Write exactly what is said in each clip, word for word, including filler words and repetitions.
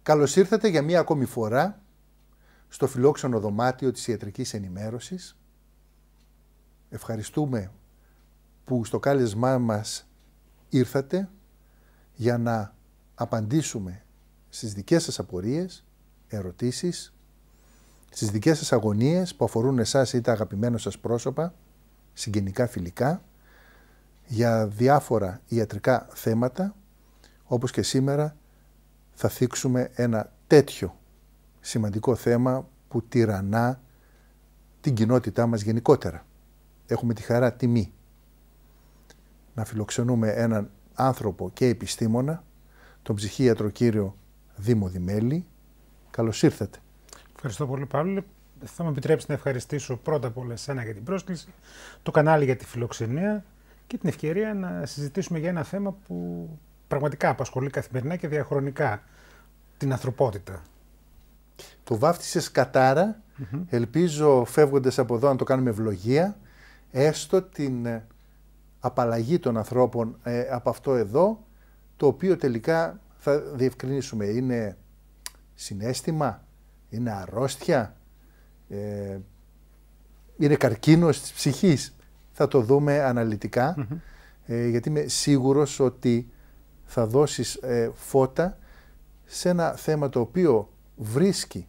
Καλώς ήρθατε για μία ακόμη φορά στο φιλόξενο δωμάτιο της ιατρικής ενημέρωσης. Ευχαριστούμε που στο κάλεσμά μας ήρθατε για να απαντήσουμε στις δικές σας απορίες, ερωτήσεις, στις δικές σας αγωνίες που αφορούν εσάς ή τα αγαπημένα σας πρόσωπα, συγγενικά, φιλικά, για διάφορα ιατρικά θέματα, όπως και σήμερα θα θίξουμε ένα τέτοιο σημαντικό θέμα που τυραννά την κοινότητά μας γενικότερα. Έχουμε τη χαρά τιμή να φιλοξενούμε έναν άνθρωπο και επιστήμονα, τον ψυχίατρο κύριο Δήμο Δημέλη. Καλώς ήρθατε. Ευχαριστώ πολύ, Παύλο. Θα μου επιτρέψει να ευχαριστήσω πρώτα απ' όλα εσένα για την πρόσκληση, το κανάλι για τη φιλοξενία και την ευκαιρία να συζητήσουμε για ένα θέμα που πραγματικά απασχολεί καθημερινά και διαχρονικά την ανθρωπότητα. Το βάφτισες κατάρα. Mm-hmm. Ελπίζω φεύγοντας από εδώ να το κάνουμε ευλογία, έστω την απαλλαγή των ανθρώπων ε, από αυτό εδώ, το οποίο τελικά θα διευκρινίσουμε. Είναι συναίσθημα, είναι αρρώστια, ε, είναι καρκίνος της ψυχής. Θα το δούμε αναλυτικά, mm-hmm. ε, γιατί είμαι σίγουρος ότι θα δώσεις ε, φώτα σε ένα θέμα το οποίο βρίσκει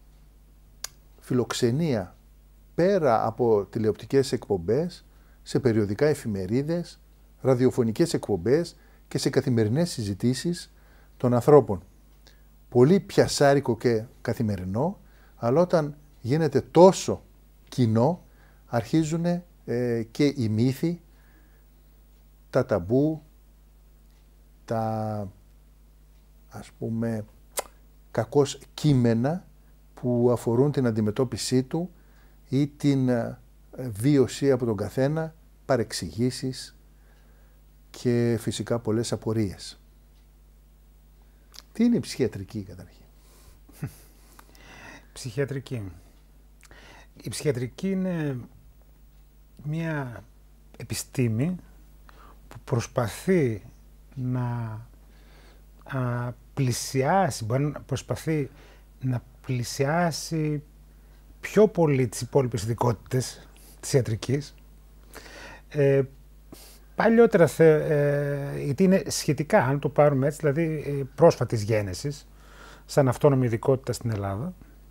φιλοξενία πέρα από τηλεοπτικές εκπομπές, σε περιοδικά εφημερίδες, ραδιοφωνικές εκπομπές και σε καθημερινές συζητήσεις των ανθρώπων. Πολύ πιασάρικο και καθημερινό, αλλά όταν γίνεται τόσο κοινό, αρχίζουν ε, και οι μύθοι, τα ταμπού, τα ας πούμε κακώς κείμενα που αφορούν την αντιμετώπιση του ή την βίωση από τον καθένα, παρεξηγήσεις και φυσικά πολλές απορίες. Τι είναι η ψυχιατρική καταρχήν? Ψυχιατρική. Η ψυχιατρική είναι μια επιστήμη που προσπαθεί να α, πλησιάσει, μπορεί να προσπαθεί να πλησιάσει πιο πολύ τις υπόλοιπες ειδικότητες της ιατρικής. Ε, παλιότερα, θε, ε, γιατί είναι σχετικά, αν το πάρουμε έτσι, δηλαδή ε, πρόσφατης γένεσης, σαν αυτόνομη ειδικότητα στην Ελλάδα.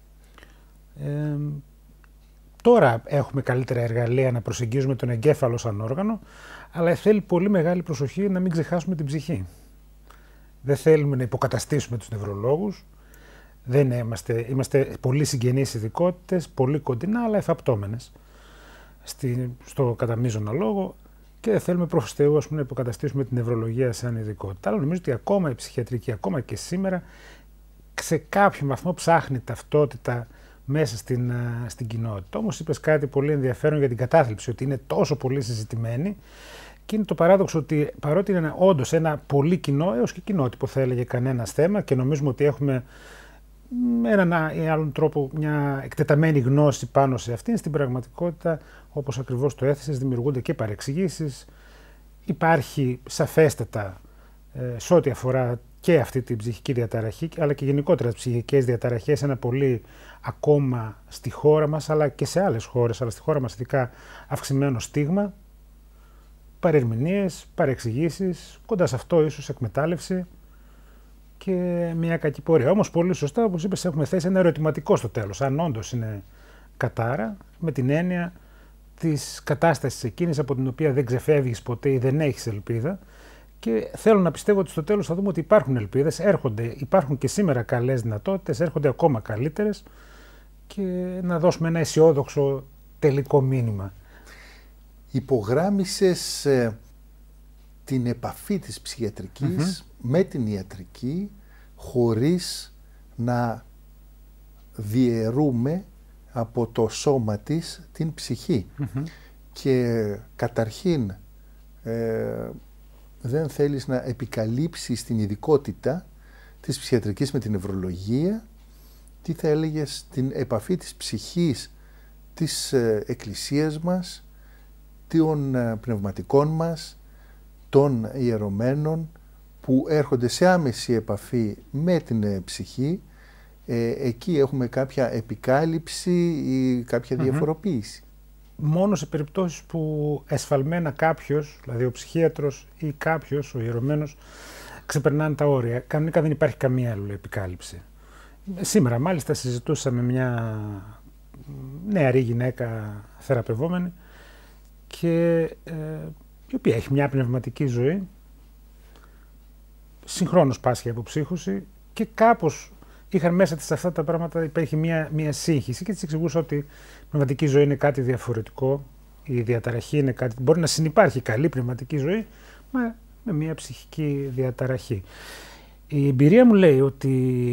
Ε, τώρα έχουμε καλύτερα εργαλεία να προσεγγίζουμε τον εγκέφαλο σαν όργανο, αλλά θέλει πολύ μεγάλη προσοχή να μην ξεχάσουμε την ψυχή. Δεν θέλουμε να υποκαταστήσουμε τους νευρολόγους. Δεν είμαστε, είμαστε πολύ συγγενείς ειδικότητες, πολύ κοντινά, αλλά εφαπτώμενες στη, στο κατά μείζωνα λόγο, και δεν θέλουμε προς Θεού να υποκαταστήσουμε την νευρολογία σαν ειδικότητα. Αλλά νομίζω ότι ακόμα η ψυχιατρική, ακόμα και σήμερα, σε κάποιο βαθμό ψάχνει ταυτότητα μέσα στην, στην κοινότητα. Όμως είπες κάτι πολύ ενδιαφέρον για την κατάθλιψη, ότι είναι τόσο πολύ συζητημένη, και είναι το παράδοξο ότι παρότι είναι όντως ένα πολύ κοινό, έως και κοινότυπο θα έλεγε κανένας θέμα, και νομίζουμε ότι έχουμε με έναν ή άλλον τρόπο μια εκτεταμένη γνώση πάνω σε αυτήν, στην πραγματικότητα, όπως ακριβώς το έθεσες, δημιουργούνται και παρεξηγήσεις. Υπάρχει σαφέστατα ε, σε ό,τι αφορά και αυτή την ψυχική διαταραχή, αλλά και γενικότερα τις ψυχικές διαταραχές, ένα πολύ ακόμα στη χώρα μας, αλλά και σε άλλες χώρες, αλλά στη χώρα μας ειδικά αυξημένο στίγμα, παρερμηνίες, παρεξηγήσεις, κοντά σε αυτό ίσως εκμετάλλευση και μια κακή πορεία. Όμως πολύ σωστά, όπως είπες, έχουμε θέσει ένα ερωτηματικό στο τέλος, αν όντως είναι κατάρα, με την έννοια της κατάστασης εκείνης από την οποία δεν ξεφεύγεις ποτέ ή δεν έχεις ελπίδα, και θέλω να πιστεύω ότι στο τέλος θα δούμε ότι υπάρχουν ελπίδες, έρχονται, υπάρχουν και σήμερα καλές δυνατότητες, έρχονται ακόμα καλύτερες, και να δώσουμε ένα αισιόδοξο τελικό μήνυμα. Υπογράμμισες ε, την επαφή της ψυχιατρικής mm-hmm. με την ιατρική, χωρίς να διαιρούμε από το σώμα της την ψυχή. Mm-hmm. Και καταρχήν ε, δεν θέλεις να επικαλύψεις την ειδικότητα της ψυχιατρικής με την νευρολογία. Τι θα έλεγες την επαφή της ψυχής της ε, εκκλησίας μας, των πνευματικών μας, των ιερωμένων, που έρχονται σε άμεση επαφή με την ψυχή, ε, εκεί έχουμε κάποια επικάλυψη ή κάποια mm-hmm. διαφοροποίηση. Μόνο σε περιπτώσεις που εσφαλμένα κάποιος, δηλαδή ο ψυχίατρος ή κάποιος, ο ιερωμένος, ξεπερνάνε τα όρια. Κανονικά δεν υπάρχει καμία άλλη επικάλυψη. Σήμερα μάλιστα συζητούσα με μια νεαρή γυναίκα θεραπευόμενη και ε, η οποία έχει μια πνευματική ζωή, συγχρόνως πάσχει από ψύχωση και κάπως είχαν μέσα της αυτά τα πράγματα, υπήρχε μια, μια σύγχυση και της εξηγούσα ότι η πνευματική ζωή είναι κάτι διαφορετικό, η διαταραχή είναι κάτι, μπορεί να συνυπάρχει καλή πνευματική ζωή, μα με μια ψυχική διαταραχή. Η εμπειρία μου λέει ότι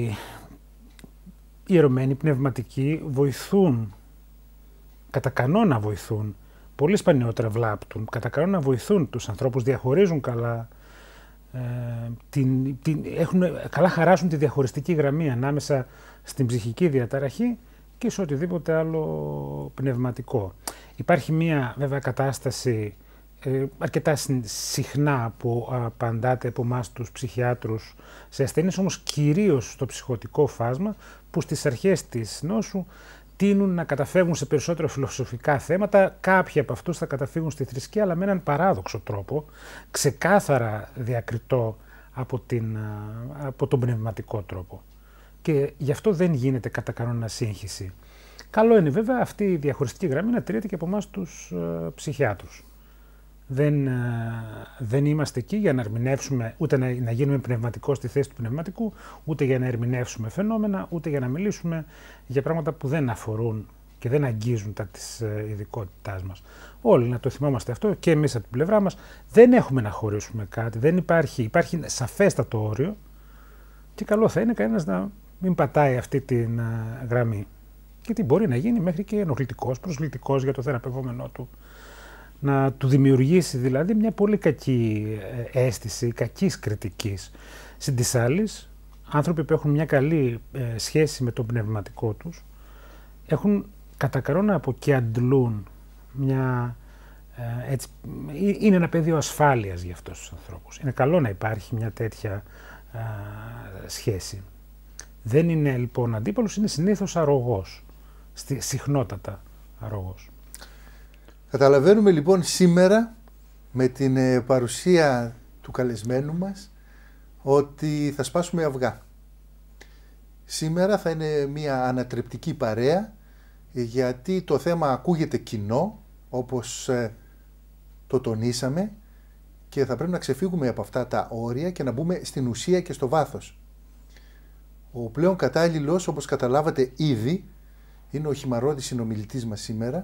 οι ιερωμένοι πνευματικοί βοηθούν, κατά κανόνα βοηθούν, πολύ σπανιότερα βλάπτουν, κατά κανόνα βοηθούν τους ανθρώπους, διαχωρίζουν καλά, ε, την, την, έχουν, καλά χαράσουν τη διαχωριστική γραμμή ανάμεσα στην ψυχική διαταραχή και σε οτιδήποτε άλλο πνευματικό. Υπάρχει μία βέβαια κατάσταση ε, αρκετά συχνά που απαντάται από εμάς τους ψυχιάτρους σε ασθενείς, όμως κυρίως στο ψυχωτικό φάσμα, που στις αρχές της νόσου τείνουν να καταφεύγουν σε περισσότερο φιλοσοφικά θέματα. Κάποιοι από αυτούς θα καταφύγουν στη θρησκεία, αλλά με έναν παράδοξο τρόπο, ξεκάθαρα διακριτό από, την, από τον πνευματικό τρόπο. Και γι' αυτό δεν γίνεται κατά κανόνα σύγχυση. Καλό είναι βέβαια αυτή η διαχωριστική γραμμή να τηρείται και από εμάς τους ε, ψυχιάτρους. Δεν, ε, δεν είμαστε εκεί για να ερμηνεύσουμε, ούτε να, να γίνουμε πνευματικό στη θέση του πνευματικού, ούτε για να ερμηνεύσουμε φαινόμενα, ούτε για να μιλήσουμε για πράγματα που δεν αφορούν και δεν αγγίζουν τα της ε, ειδικότητάς μας. Όλοι να το θυμόμαστε αυτό και εμείς από την πλευρά μας. Δεν έχουμε να χωρίσουμε κάτι, δεν υπάρχει, υπάρχει σαφέστατο όριο και καλό θα είναι κανένας να μην πατάει αυτή τη ε, γραμμή. Γιατί μπορεί να γίνει μέχρι και ενοχλητικός, προσβλητικός για το θεραπευόμενό του. Να του δημιουργήσει δηλαδή μια πολύ κακή αίσθηση, κακής κριτικής. Συν της άλλης, άνθρωποι που έχουν μια καλή ε, σχέση με το πνευματικό τους, έχουν κατά κανόνα από και αντλούν μια, ε, έτσι, είναι ένα πεδίο ασφάλειας για αυτούς τους ανθρώπους. Είναι καλό να υπάρχει μια τέτοια ε, σχέση. Δεν είναι λοιπόν αντίπαλος, είναι συνήθως αρρωγός, συχνότατα αρρωγός. Καταλαβαίνουμε λοιπόν σήμερα με την ε, παρουσία του καλεσμένου μας ότι θα σπάσουμε αυγά. Σήμερα θα είναι μια ανατρεπτική παρέα γιατί το θέμα ακούγεται κοινό όπως ε, το τονίσαμε και θα πρέπει να ξεφύγουμε από αυτά τα όρια και να μπούμε στην ουσία και στο βάθος. Ο πλέον κατάλληλος, όπως καταλάβατε ήδη, είναι ο χυμαρώτης συνομιλητής μας σήμερα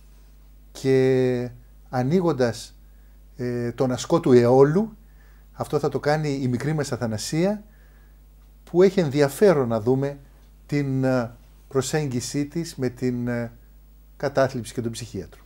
και ανοίγοντας ε, τον ασκό του αιώλου, αυτό θα το κάνει η μικρή μας Αθανασία, που έχει ενδιαφέρον να δούμε την προσέγγιση της με την ε, κατάθλιψη και τον ψυχίατρο.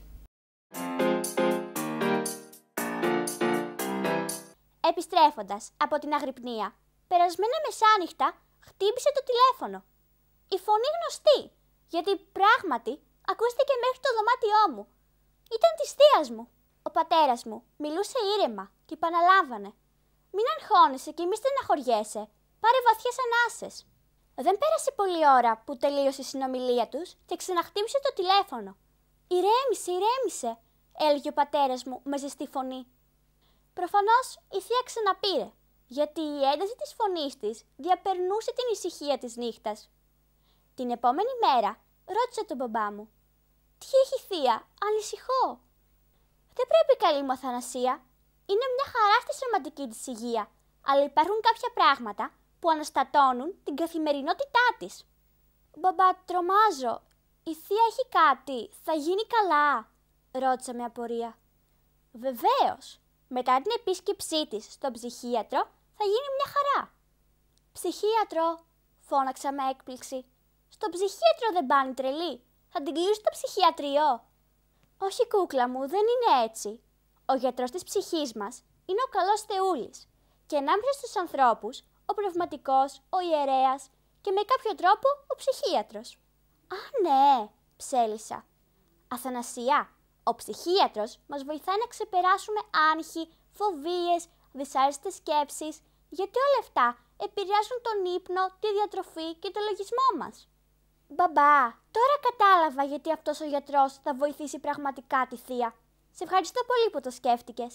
Επιστρέφοντας από την αγρυπνία, περασμένα μεσάνυχτα χτύπησε το τηλέφωνο. Η φωνή γνωστή, γιατί πράγματι ακούστηκε μέχρι το δωμάτιό μου. Ήταν της θείας μου. Ο πατέρας μου μιλούσε ήρεμα και επαναλάβανε: «Μην αγχώνεσαι και μη στεναχωριέσαι. Πάρε βαθιές ανάσες». Δεν πέρασε πολλή ώρα που τελείωσε η συνομιλία τους και ξαναχτύπησε το τηλέφωνο. «Ηρέμησε, ηρέμησε», έλεγε ο πατέρας μου με ζεστή φωνή. Προφανώς η θεία ξαναπήρε, γιατί η ένταση της φωνής της διαπερνούσε την ησυχία της νύχτας. Την επόμενη μέρα ρώτησε τον μπαμπά μου: «Τι έχει θεία, ανησυχώ». «Δεν πρέπει, καλή μου Αθανασία. Είναι μια χαρά στη σωματική της υγεία, αλλά υπάρχουν κάποια πράγματα που αναστατώνουν την καθημερινότητά της». «Μπαμπά, τρομάζω. Η θεία έχει κάτι, θα γίνει καλά?» ρώτησα με απορία. «Βεβαίως. Μετά την επίσκεψή της στον ψυχίατρο θα γίνει μια χαρά». «Ψυχίατρο», φώναξα με έκπληξη. «Στον ψυχίατρο δεν πάνε τρελή. Θα την κλείσουν το ψυχιατριό». «Όχι, κούκλα μου, δεν είναι έτσι. Ο γιατρός της ψυχής μας είναι ο καλός Θεούλης και ανάμεσα στους ανθρώπους ο πνευματικός, ο ιερέας και με κάποιο τρόπο ο ψυχίατρος». «Α, ναι», ψέλισα. «Αθανασία, ο ψυχίατρος μας βοηθάει να ξεπεράσουμε άγχη, φοβίες, δυσάρεστες σκέψεις, γιατί όλα αυτά επηρεάζουν τον ύπνο, τη διατροφή και το λογισμό μας. Μπαμπά, τώρα κατάλαβα γιατί αυτός ο γιατρός θα βοηθήσει πραγματικά τη θεία. Σε ευχαριστώ πολύ που το σκέφτηκες.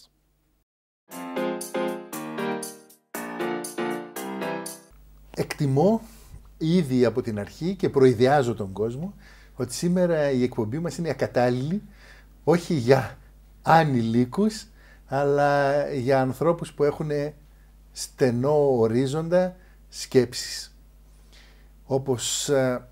Εκτιμώ ήδη από την αρχή και προειδιάζω τον κόσμο ότι σήμερα η εκπομπή μας είναι ακατάλληλη όχι για ανηλίκους αλλά για ανθρώπους που έχουν στενό ορίζοντα σκέψης. Όπως ε,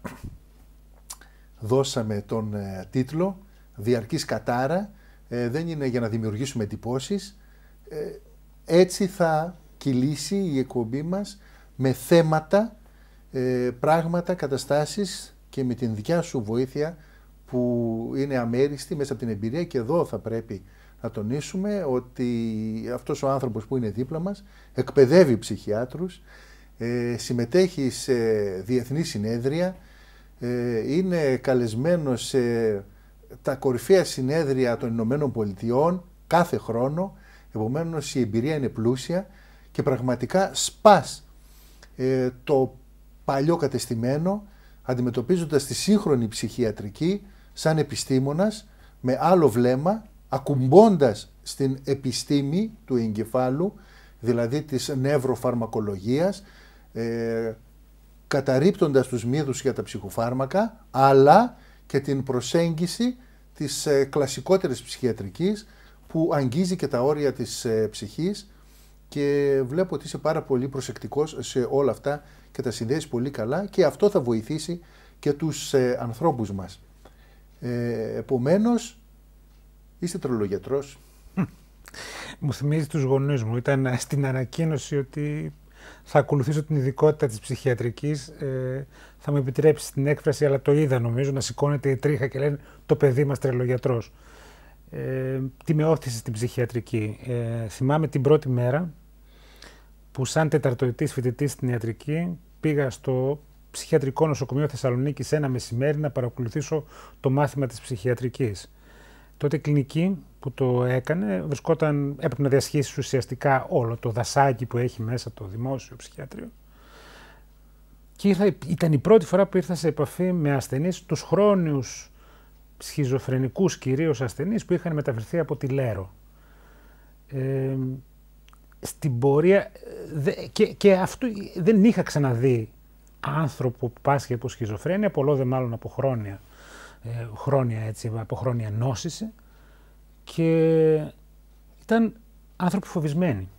δώσαμε τον ε, τίτλο «Διαρκής κατάρα», ε, δεν είναι για να δημιουργήσουμε εντυπώσεις, ε, έτσι θα κυλήσει η εκπομπή μας με θέματα, ε, πράγματα, καταστάσεις και με την δικιά σου βοήθεια που είναι αμέριστη μέσα από την εμπειρία, και εδώ θα πρέπει να τονίσουμε ότι αυτός ο άνθρωπος που είναι δίπλα μας εκπαιδεύει ψυχιάτρους, ε, συμμετέχει σε διεθνή συνέδρια, ε, είναι καλεσμένος σε τα κορυφαία συνέδρια των Ηνωμένων Πολιτειών κάθε χρόνο, επομένως η εμπειρία είναι πλούσια και πραγματικά σπάς ε, το παλιό κατεστημένο, αντιμετωπίζοντας τη σύγχρονη ψυχιατρική σαν επιστήμονας με άλλο βλέμμα, ακουμπώντας στην επιστήμη του εγκεφάλου, δηλαδή της νευροφαρμακολογίας, ε, καταρρίπτοντας τους μύθους για τα ψυχοφάρμακα, αλλά και την προσέγγιση της ε, κλασικότερης ψυχιατρικής που αγγίζει και τα όρια της ε, ψυχής, και βλέπω ότι είσαι πάρα πολύ προσεκτικός σε όλα αυτά και τα συνδέεις πολύ καλά, και αυτό θα βοηθήσει και τους ε, ανθρώπους μας. Ε, επομένως, είστε τρολογιατρός. Μου θυμίζει τους γονείς μου. Ήταν στην ανακοίνωση ότι θα ακολουθήσω την ειδικότητα της ψυχιατρικής. Ε, θα μου επιτρέψει την έκφραση, αλλά το είδα νομίζω, να σηκώνεται η τρίχα και λένε το παιδί μας τρελογιατρός. Ε, τι με όθησε στην ψυχιατρική. Ε, θυμάμαι την πρώτη μέρα που σαν τεταρτοετής φοιτητής στην ιατρική πήγα στο ψυχιατρικό νοσοκομείο Θεσσαλονίκης ένα μεσημέρι να παρακολουθήσω το μάθημα της ψυχιατρικής. Τότε η κλινική που το έκανε βρισκόταν, έπρεπε να διασχίσει ουσιαστικά όλο το δασάκι που έχει μέσα το δημόσιο ψυχιατρίο. Και ήρθα, ήταν η πρώτη φορά που ήρθα σε επαφή με ασθενείς, τους χρόνιους σχιζοφρενικούς κυρίως ασθενείς που είχαν μεταφερθεί από τη Λέρο. Ε, στην πορεία, δε, και, και αυτό δεν είχα ξαναδεί άνθρωπο που πάσχει από σχιζοφρένεια, πολλό δε μάλλον από χρόνια, ε, χρόνια, έτσι, από χρόνια νόσηση, και ήταν άνθρωποι φοβισμένοι,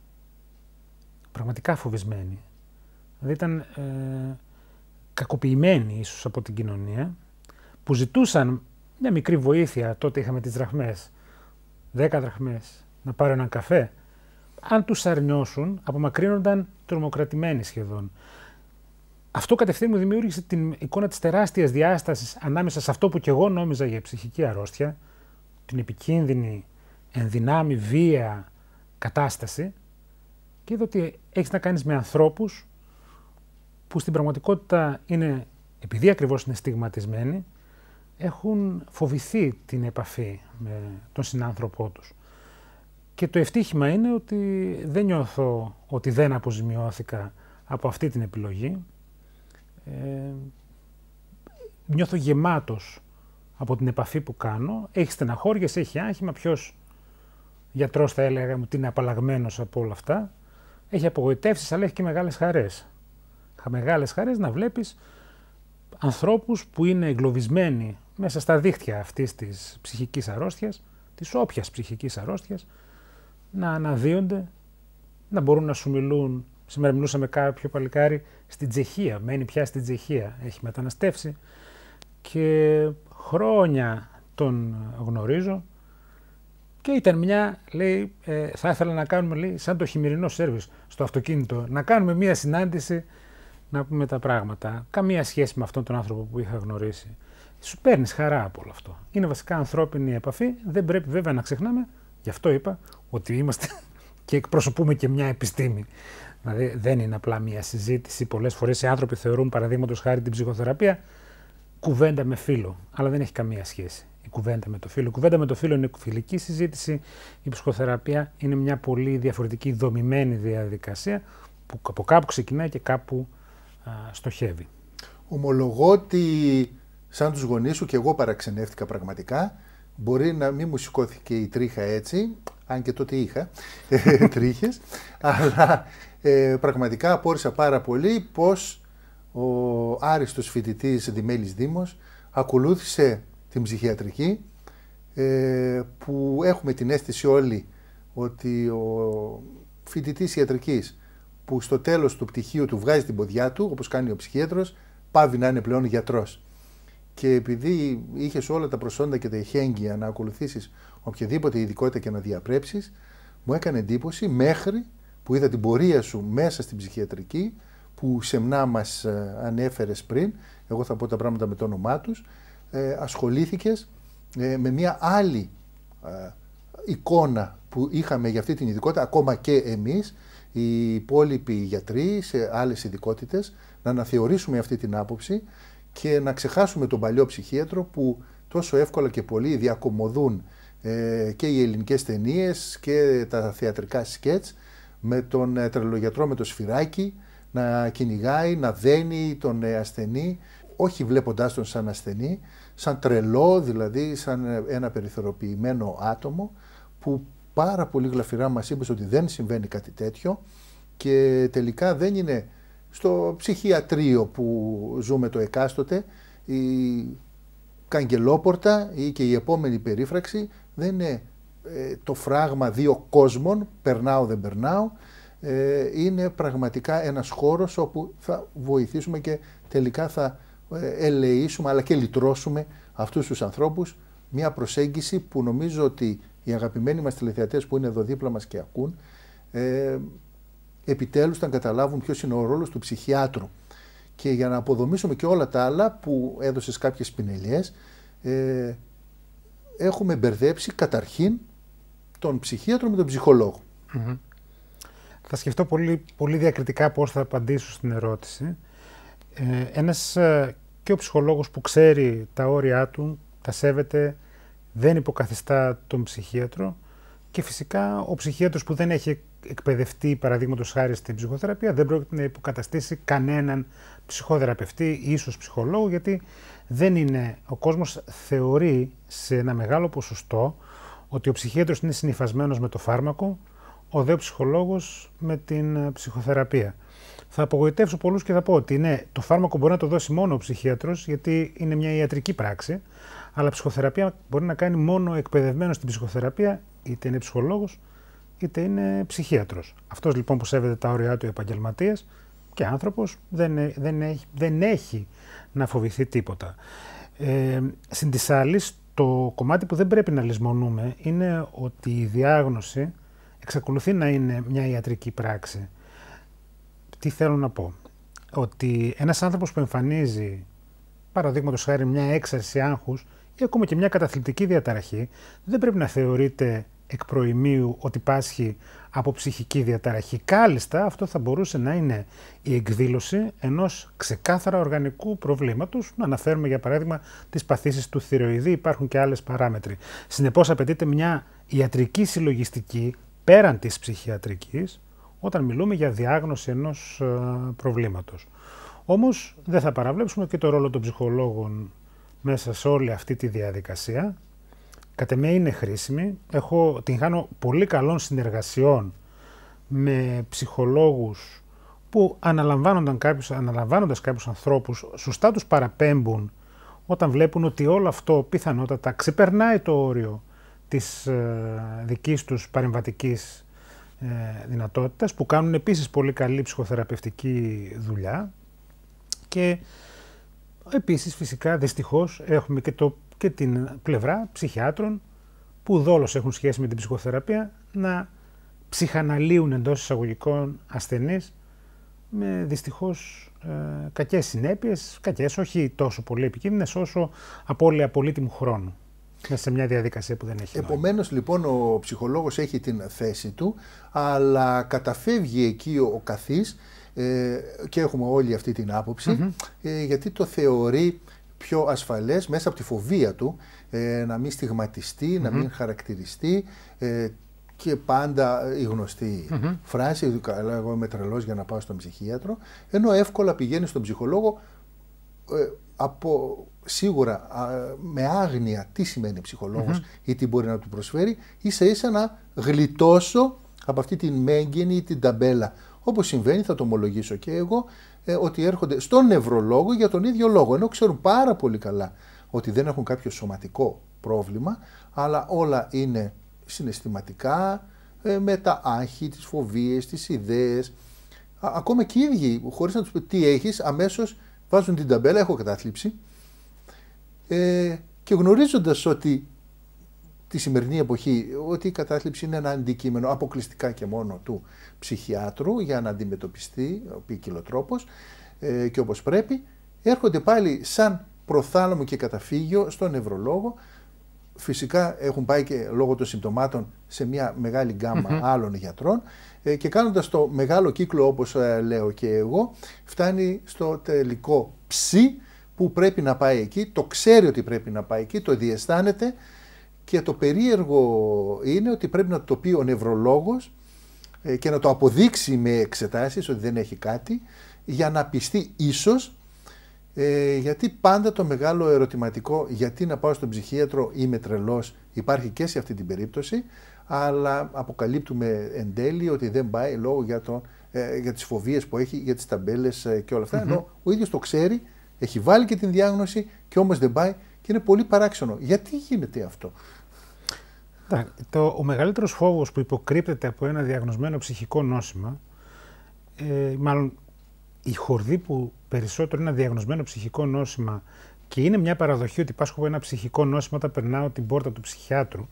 πραγματικά φοβισμένοι. Δηλαδή ήταν ε, κακοποιημένοι ίσως από την κοινωνία, που ζητούσαν μια μικρή βοήθεια. Τότε είχαμε τις δραχμές, δέκα δραχμές, να πάρω έναν καφέ. Αν τους αρνιώσουν, απομακρύνονταν τρομοκρατημένοι σχεδόν. Αυτό κατευθείαν μου δημιούργησε την εικόνα της τεράστιας διάστασης ανάμεσα σε αυτό που κι εγώ νόμιζα για ψυχική αρρώστια, την επικίνδυνη, ενδυνάμει, βία κατάσταση, και είδα ότι έχεις να κάνεις με ανθρώπους που στην πραγματικότητα είναι, επειδή ακριβώς είναι στιγματισμένοι, έχουν φοβηθεί την επαφή με τον συνάνθρωπό τους. Και το ευτύχημα είναι ότι δεν νιώθω ότι δεν αποζημιώθηκα από αυτή την επιλογή. Ε, νιώθω γεμάτος από την επαφή που κάνω. Έχει στεναχώριες, έχει άγχημα. Ποιος γιατρός θα έλεγα ότι είναι απαλλαγμένος από όλα αυτά. Έχει απογοητεύσεις, αλλά έχει και μεγάλες χαρές. Μεγάλες χαρές να βλέπεις ανθρώπους που είναι εγκλωβισμένοι μέσα στα δίχτυα αυτής της ψυχικής αρρώστιας, της όποιας ψυχικής αρρώστιας, να αναδύονται, να μπορούν να σου μιλούν. Σήμερα μιλούσα με κάποιο παλικάρι στην Τσεχία, μένει πια στην Τσεχία, έχει μεταναστεύσει και χρόνια τον γνωρίζω, και ήταν μια, λέει, ε, θα ήθελα να κάνουμε, λέει, σαν το χειμερινό σέρβις στο αυτοκίνητο, να κάνουμε μια συνάντηση να πούμε τα πράγματα. Καμία σχέση με αυτόν τον άνθρωπο που είχα γνωρίσει. Σου παίρνει χαρά από όλο αυτό. Είναι βασικά ανθρώπινη επαφή. Δεν πρέπει βέβαια να ξεχνάμε, γι' αυτό είπα, ότι είμαστε και εκπροσωπούμε και μια επιστήμη. Δηλαδή δεν είναι απλά μια συζήτηση. Πολλές φορές οι άνθρωποι θεωρούν, παραδείγματος χάρη, την ψυχοθεραπεία κουβέντα με φίλο, αλλά δεν έχει καμία σχέση η κουβέντα με το φίλο. Η κουβέντα με το φίλο είναι φιλική συζήτηση, η ψυχοθεραπεία είναι μια πολύ διαφορετική, δομημένη διαδικασία που από κάπου ξεκινάει και κάπου α, στοχεύει. Ομολογώ ότι σαν τους γονείς σου και εγώ παραξενεύτηκα πραγματικά. Μπορεί να μην μου σηκώθηκε η τρίχα έτσι, αν και τότε είχα τρίχες, αλλά ε, πραγματικά απόρρισα πάρα πολύ πως ο άριστος φοιτητής Δημέλης Δήμος ακολούθησε την ψυχιατρική, ε, που έχουμε την αίσθηση όλοι ότι ο φοιτητής ιατρικής που στο τέλος του πτυχίου του βγάζει την ποδιά του, όπως κάνει ο ψυχίατρος, πάβει να είναι πλέον γιατρός. Και επειδή είχες όλα τα προσόντα και τα εχέγγυα να ακολουθήσεις οποιαδήποτε ειδικότητα και να διαπρέψεις, μου έκανε εντύπωση μέχρι που είδα την πορεία σου μέσα στην ψυχιατρική, που σεμνά μας ανέφερες πριν, εγώ θα πω τα πράγματα με το όνομά τους, ε, ασχολήθηκες ε, με μια άλλη ε, εικόνα που είχαμε για αυτή την ειδικότητα, ακόμα και εμείς, οι υπόλοιποι γιατροί σε άλλες ειδικότητες, να αναθεωρήσουμε αυτή την άποψη και να ξεχάσουμε τον παλιό ψυχίατρο που τόσο εύκολα και πολύ διακομωδούν ε, και οι ελληνικές ταινίες και τα θεατρικά σκέτς με τον ε, τρελογιατρό με το σφυράκι να κυνηγάει, να δένει τον ε, ασθενή, όχι βλέποντάς τον σαν ασθενή, σαν τρελό, δηλαδή σαν ένα περιθωριοποιημένο άτομο, που πάρα πολύ γλαφυρά μας είπες ότι δεν συμβαίνει κάτι τέτοιο και τελικά δεν είναι στο ψυχιατρίο που ζούμε το εκάστοτε, η καγκελόπορτα ή και η επόμενη περίφραξη δεν είναι ε, το φράγμα δύο κόσμων, περνάω δεν περνάω, ε, είναι πραγματικά ένας χώρος όπου θα βοηθήσουμε και τελικά θα ε, ελεήσουμε αλλά και λυτρώσουμε αυτούς τους ανθρώπους, μια προσέγγιση που νομίζω ότι οι αγαπημένοι μας τηλεθεατές που είναι εδώ δίπλα μας και ακούν, ε, επιτέλους θα καταλάβουν ποιος είναι ο ρόλος του ψυχιάτρου. Και για να αποδομήσουμε και όλα τα άλλα που έδωσες κάποιες πινελιές, ε, έχουμε μπερδέψει καταρχήν τον ψυχίατρο με τον ψυχολόγο. Mm-hmm. Θα σκεφτώ πολύ, πολύ διακριτικά πώς θα απαντήσω στην ερώτηση. Ε, ένας ε, και ο ψυχολόγος που ξέρει τα όρια του, τα σέβεται, δεν υποκαθιστά τον ψυχίατρο, και φυσικά ο ψυχίατρος που δεν έχει εκπαιδευτεί παραδείγματος χάρη στην ψυχοθεραπεία δεν πρόκειται να υποκαταστήσει κανέναν ψυχοθεραπευτή, ίσως ψυχολόγο, γιατί δεν είναι, ο κόσμος θεωρεί σε ένα μεγάλο ποσοστό ότι ο ψυχίατρος είναι συνυφασμένος με το φάρμακο, ο δε ψυχολόγος με την ψυχοθεραπεία. Θα απογοητεύσω πολλούς και θα πω ότι ναι, το φάρμακο μπορεί να το δώσει μόνο ο ψυχίατρος, γιατί είναι μια ιατρική πράξη, αλλά ψυχοθεραπεία μπορεί να κάνει μόνο εκπαιδευμένος στην ψυχοθεραπεία, είτε είναι ψυχολόγος είτε είναι ψυχίατρος. Αυτός λοιπόν που σέβεται τα όρια του επαγγελματίας και άνθρωπος δεν, δεν, έχει, δεν έχει να φοβηθεί τίποτα. Ε, συν της άλλης, το κομμάτι που δεν πρέπει να λησμονούμε είναι ότι η διάγνωση εξακολουθεί να είναι μια ιατρική πράξη. Τι θέλω να πω? Ότι ένας άνθρωπος που εμφανίζει, παραδείγματος χάρη, μια έξαρση άγχους ή ακόμα και μια καταθλιπτική διαταραχή, δεν πρέπει να θεωρείται εκ προημίου ότι πάσχει από ψυχική διαταραχή. Κάλλιστα αυτό θα μπορούσε να είναι η εκδήλωση ενός ξεκάθαρα οργανικού προβλήματος. Να αναφέρουμε για παράδειγμα τις παθήσεις του θηροειδή, υπάρχουν και άλλες παράμετροι. Συνεπώς απαιτείται μια ιατρική συλλογιστική πέραν της ψυχιατρικής όταν μιλούμε για διάγνωση ενός ε, προβλήματος. Όμως δεν θα παραβλέψουμε και το ρόλο των ψυχολόγων μέσα σε όλη αυτή τη διαδικασία. Κατ' εμέ είναι χρήσιμη. Έχω την χάνω πολύ καλών συνεργασιών με ψυχολόγους που αναλαμβάνονταν κάποιους, αναλαμβάνοντας κάποιους ανθρώπους, σωστά τους παραπέμπουν όταν βλέπουν ότι όλο αυτό πιθανότατα ξεπερνάει το όριο της ε, δικής τους παρεμβατικής ε, δυνατότητας, που κάνουν επίσης πολύ καλή ψυχοθεραπευτική δουλειά. Και επίσης φυσικά δυστυχώς έχουμε και, το, και την πλευρά ψυχιάτρων που δόλως έχουν σχέση με την ψυχοθεραπεία να ψυχαναλύουν εντός εισαγωγικών ασθενείς με δυστυχώς ε, κακές συνέπειες, κακές, όχι τόσο πολύ επικίνδυνες όσο απώλεια πολύτιμου χρόνου μέσα σε μια διαδικασία που δεν έχει νόημα. Επομένως λοιπόν ο ψυχολόγος έχει την θέση του, αλλά καταφεύγει εκεί ο καθής, ε, και έχουμε όλη αυτή την άποψη, mm-hmm. ε, γιατί το θεωρεί πιο ασφαλές μέσα από τη φοβία του ε, να μην στιγματιστεί, mm-hmm. να μην χαρακτηριστεί ε, και πάντα η γνωστή mm-hmm. φράση, καλά εγώ είμαι τρελός για να πάω στον ψυχίατρο, ενώ εύκολα πηγαίνει στον ψυχολόγο ε, από σίγουρα με άγνοια τι σημαίνει ψυχολόγος mm-hmm. ή τι μπορεί να του προσφέρει, ίσα ίσα να γλιτώσω από αυτή την μέγενη ή την ταμπέλα. Όπως συμβαίνει, θα το ομολογήσω και εγώ, ε, ότι έρχονται στον νευρολόγο για τον ίδιο λόγο, ενώ ξέρουν πάρα πολύ καλά ότι δεν έχουν κάποιο σωματικό πρόβλημα, αλλά όλα είναι συναισθηματικά, ε, με τα άγχη, τις φοβίες, τις ιδέες. Α, ακόμα και οι ίδιοι, χωρίς να τους πει τι έχεις, αμέσως βάζουν την ταμπέλα, έχω κατάθλιψη, ε, και γνωρίζοντας ότι τη σημερινή εποχή, ότι η κατάθλιψη είναι ένα αντικείμενο αποκλειστικά και μόνο του ψυχιάτρου για να αντιμετωπιστεί ο ποικιλοτρόπος ε, και όπως πρέπει, έρχονται πάλι σαν προθάλαμο και καταφύγιο στον νευρολόγο. Φυσικά έχουν πάει και λόγω των συμπτωμάτων σε μια μεγάλη γκάμα mm-hmm. άλλων γιατρών ε, και κάνοντας το μεγάλο κύκλο, όπως ε, λέω και εγώ, φτάνει στο τελικό ψι που πρέπει να πάει εκεί, το ξέρει ότι πρέπει να πάει εκεί, το διαισθάνεται. Και το περίεργο είναι ότι πρέπει να το πει ο νευρολόγος ε, και να το αποδείξει με εξετάσεις ότι δεν έχει κάτι, για να πιστεί ίσως, ε, γιατί πάντα το μεγάλο ερωτηματικό γιατί να πάω στον ψυχίατρο, είμαι τρελός, υπάρχει και σε αυτή την περίπτωση, αλλά αποκαλύπτουμε εν τέλει ότι δεν πάει λόγω για, τον, ε, για τις φοβίες που έχει, για τις ταμπέλες ε, και όλα αυτά, mm-hmm. ενώ ο ίδιος το ξέρει, έχει βάλει και την διάγνωση και όμως δεν πάει. Και είναι πολύ παράξενο. Γιατί γίνεται αυτό? Το, ο μεγαλύτερος φόβος που υποκρύπτεται από ένα διαγνωσμένο ψυχικό νόσημα, ε, μάλλον η χορδή που περισσότερο είναι ένα διαγνωσμένο ψυχικό νόσημα και είναι μια παραδοχή ότι πάσχω από ένα ψυχικό νόσημα όταν περνάω την πόρτα του ψυχιάτρου,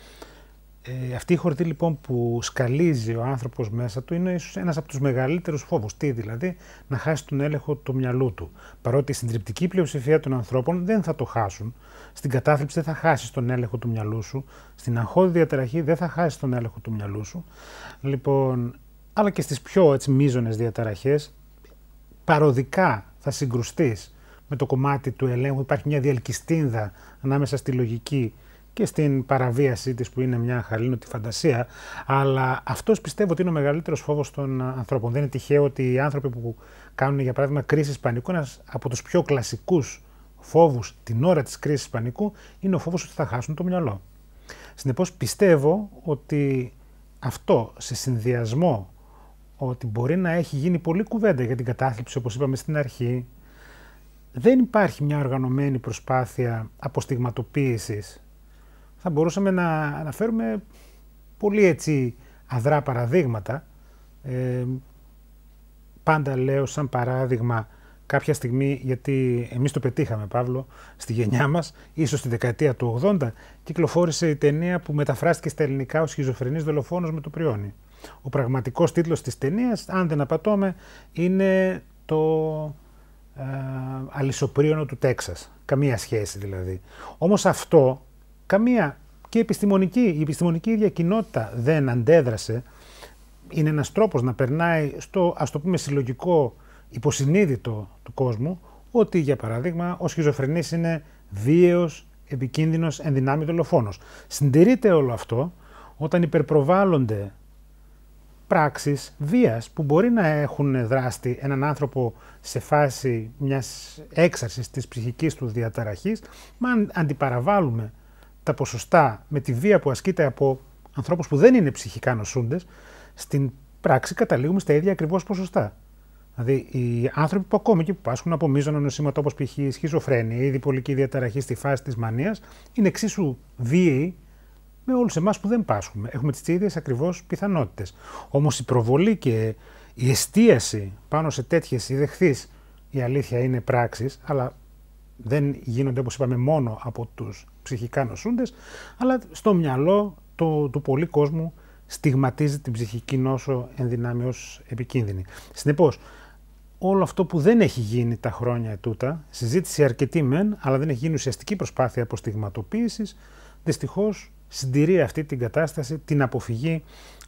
ε, αυτή η χορδή λοιπόν που σκαλίζει ο άνθρωπος μέσα του είναι ίσως ένας από τους μεγαλύτερους φόβους. Τι δηλαδή? Να χάσει τον έλεγχο του μυαλού του. Παρότι η συντριπτική πλειοψηφία των ανθρώπων δεν θα το χάσουν. Στην κατάθλιψη δεν θα χάσεις τον έλεγχο του μυαλού σου. Στην αγχώδη διαταραχή δεν θα χάσεις τον έλεγχο του μυαλού σου. Λοιπόν, αλλά και στις πιο έτσι μείζονες διαταραχές, παροδικά θα συγκρουστείς με το κομμάτι του ελέγχου. Υπάρχει μια διελκυστίνδα ανάμεσα στη λογική και στην παραβίασή της που είναι μια χαλήνωτη φαντασία, αλλά αυτός πιστεύω ότι είναι ο μεγαλύτερος φόβος των ανθρώπων. Δεν είναι τυχαίο ότι οι άνθρωποι που κάνουν για παράδειγμα κρίσεις πανικού, ένας από τους πιο κλασικούς φόβους την ώρα της κρίσης πανικού είναι ο φόβος ότι θα χάσουν το μυαλό. Συνεπώς πιστεύω ότι αυτό σε συνδυασμό ότι μπορεί να έχει γίνει πολλή κουβέντα για την κατάθλιψη όπως είπαμε στην αρχή, δεν υπάρχει μια οργανωμένη προσπάθεια αποστιγματοποίησης. Θα μπορούσαμε να αναφέρουμε πολύ έτσι αδρά παραδείγματα. Ε, πάντα λέω σαν παράδειγμα κάποια στιγμή, γιατί εμείς το πετύχαμε Παύλο στη γενιά μας, ίσως στη δεκαετία του ογδόντα, κυκλοφόρησε η ταινία που μεταφράστηκε στα ελληνικά «Ο σχιζοφρενής δολοφόνος με το πριόνι». Ο πραγματικός τίτλος της ταινίας, αν δεν απατώμε, είναι το ε, αλυσοπρίωνο του Τέξας. Καμία σχέση δηλαδή. Όμως αυτό καμία και επιστημονική, η επιστημονική ίδια κοινότητα δεν αντέδρασε. Είναι ένας τρόπος να περνάει στο, ας το πούμε, συλλογικό υποσυνείδητο του κόσμου, ότι για παράδειγμα ο σχιζοφρενής είναι βίαιος, επικίνδυνος, ενδυνάμει δολοφόνος. Συντηρείται όλο αυτό όταν υπερπροβάλλονται πράξεις βίας που μπορεί να έχουν δράστη έναν άνθρωπο σε φάση μιας έξαρσης της ψυχικής του διαταραχής, μα αν αντιπαραβάλλουμε τα ποσοστά με τη βία που ασκείται από ανθρώπους που δεν είναι ψυχικά νοσούντες, στην πράξη καταλήγουμε στα ίδια ακριβώς ποσοστά. Δηλαδή, οι άνθρωποι που ακόμη και που πάσχουν από μείζωνα νοσήματα όπως π.χ. η σχιζοφρένεια ή η διπολική διαταραχή στη φάση της μανίας, είναι εξίσου βίαιοι με όλους εμάς που δεν πάσχουμε. Έχουμε τις ίδιες ακριβώς πιθανότητες. Όμως η προβολή και η εστίαση πάνω σε τέτοιες ιδεχθείς, η αλήθεια είναι πράξεις, αλλά δεν γίνονται όπως είπαμε μόνο από τους ψυχικά νοσούντες, αλλά στο μυαλό του, του πολλή κόσμου στιγματίζει την ψυχική νόσο ενδυνάμει ως επικίνδυνη. Συνεπώς, όλο αυτό που δεν έχει γίνει τα χρόνια τούτα, συζήτηση αρκετή μεν, αλλά δεν έχει γίνει ουσιαστική προσπάθεια αποστιγματοποίησης, δυστυχώς συντηρεί αυτή την κατάσταση, την αποφυγή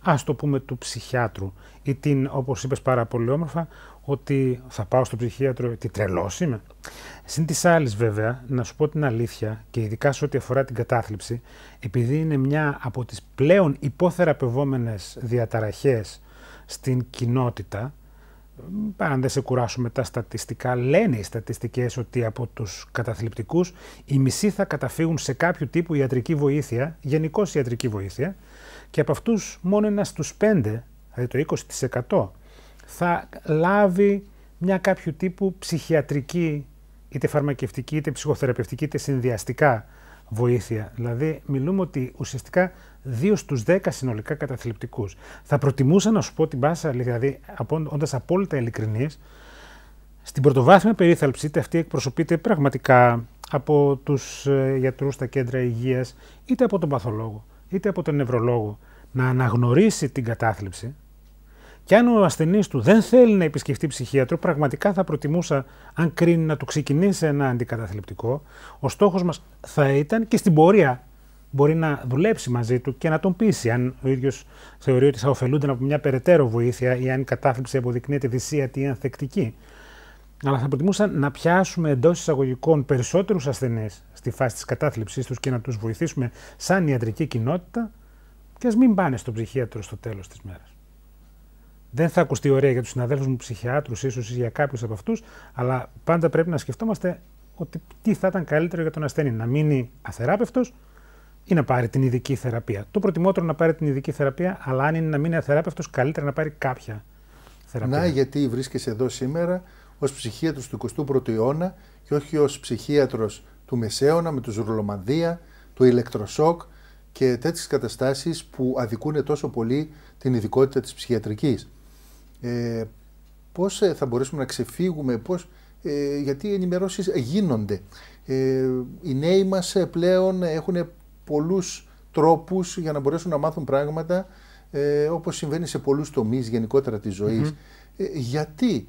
ας το πούμε του ψυχιάτρου ή την, όπως είπες πάρα πολύ όμορφα, ότι θα πάω στον ψυχίατρο, τι τρελός είμαι. Συν της άλλης βέβαια, να σου πω την αλήθεια και ειδικά σε ό,τι αφορά την κατάθλιψη, επειδή είναι μια από τις πλέον υποθεραπευόμενες διαταραχές στην κοινότητα, παρά δεν σε κουράσουμε τα στατιστικά, λένε οι στατιστικές ότι από τους καταθλιπτικούς οι μισοί θα καταφύγουν σε κάποιο τύπου ιατρική βοήθεια, γενικώς ιατρική βοήθεια, και από αυτούς μόνο ένας στους πέντε, δηλαδή το είκοσι τοις εκατό, θα λάβει μια κάποιο τύπου ψυχιατρική, είτε φαρμακευτική, είτε ψυχοθεραπευτική, είτε συνδυαστικά βοήθεια. Δηλαδή μιλούμε ότι ουσιαστικά δύο στους δέκα συνολικά καταθλιπτικούς. Θα προτιμούσα να σου πω την πάσα αλήθεια, δηλαδή όντας απόλυτα ειλικρινής, στην πρωτοβάθμια περίθαλψη, είτε αυτή εκπροσωπείται πραγματικά από τους γιατρούς στα κέντρα υγείας, είτε από τον παθολόγο, είτε από τον νευρολόγο, να αναγνωρίσει την κατάθλιψη. Και αν ο ασθενής του δεν θέλει να επισκεφτεί ψυχίατρο, πραγματικά θα προτιμούσα, αν κρίνει, να του ξεκινήσει ένα αντικαταθλιπτικό. Ο στόχος μας θα ήταν και στην πορεία μπορεί να δουλέψει μαζί του και να τον πείσει, αν ο ίδιος θεωρεί ότι θα ωφελούνται από μια περαιτέρω βοήθεια ή αν η κατάθλιψη αποδεικνύεται δυσίατη ή ανθεκτική. Αλλά θα προτιμούσα να πιάσουμε εντός εισαγωγικών περισσότερους ασθενείς στη φάση της κατάθλιψής τους και να τους βοηθήσουμε σαν ιατρική κοινότητα και ας μην πάνε στον ψυχίατρο στο τέλος της μέρας. Δεν θα ακουστεί ωραία για τους συναδέλφους μου ψυχιάτρους, ίσως για κάποιους από αυτούς, αλλά πάντα πρέπει να σκεφτόμαστε ότι τι θα ήταν καλύτερο για τον ασθενή, να μείνει αθεράπευτος ή να πάρει την ειδική θεραπεία. Το προτιμότερο να πάρει την ειδική θεραπεία, αλλά αν είναι να μείνει αθεράπευτος, καλύτερα να πάρει κάποια θεραπεία. Να, γιατί βρίσκεσαι εδώ σήμερα ως ψυχίατρος του εικοστού πρώτου αιώνα και όχι ως ψυχίατρος του Μεσαίωνα με τους ρουλομανδία, το ηλεκτροσόκ και τέτοιες καταστάσεις που αδικούν τόσο πολύ την ειδικότητα της ψυχιατρικής. Ε, πώς ε, θα μπορέσουμε να ξεφύγουμε, πώς, ε, γιατί οι ενημερώσεις γίνονται. Ε, οι νέοι μας ε, πλέον έχουν πολλούς τρόπους για να μπορέσουν να μάθουν πράγματα, ε, όπως συμβαίνει σε πολλούς τομείς γενικότερα της ζωής. Mm-hmm. Ε, γιατί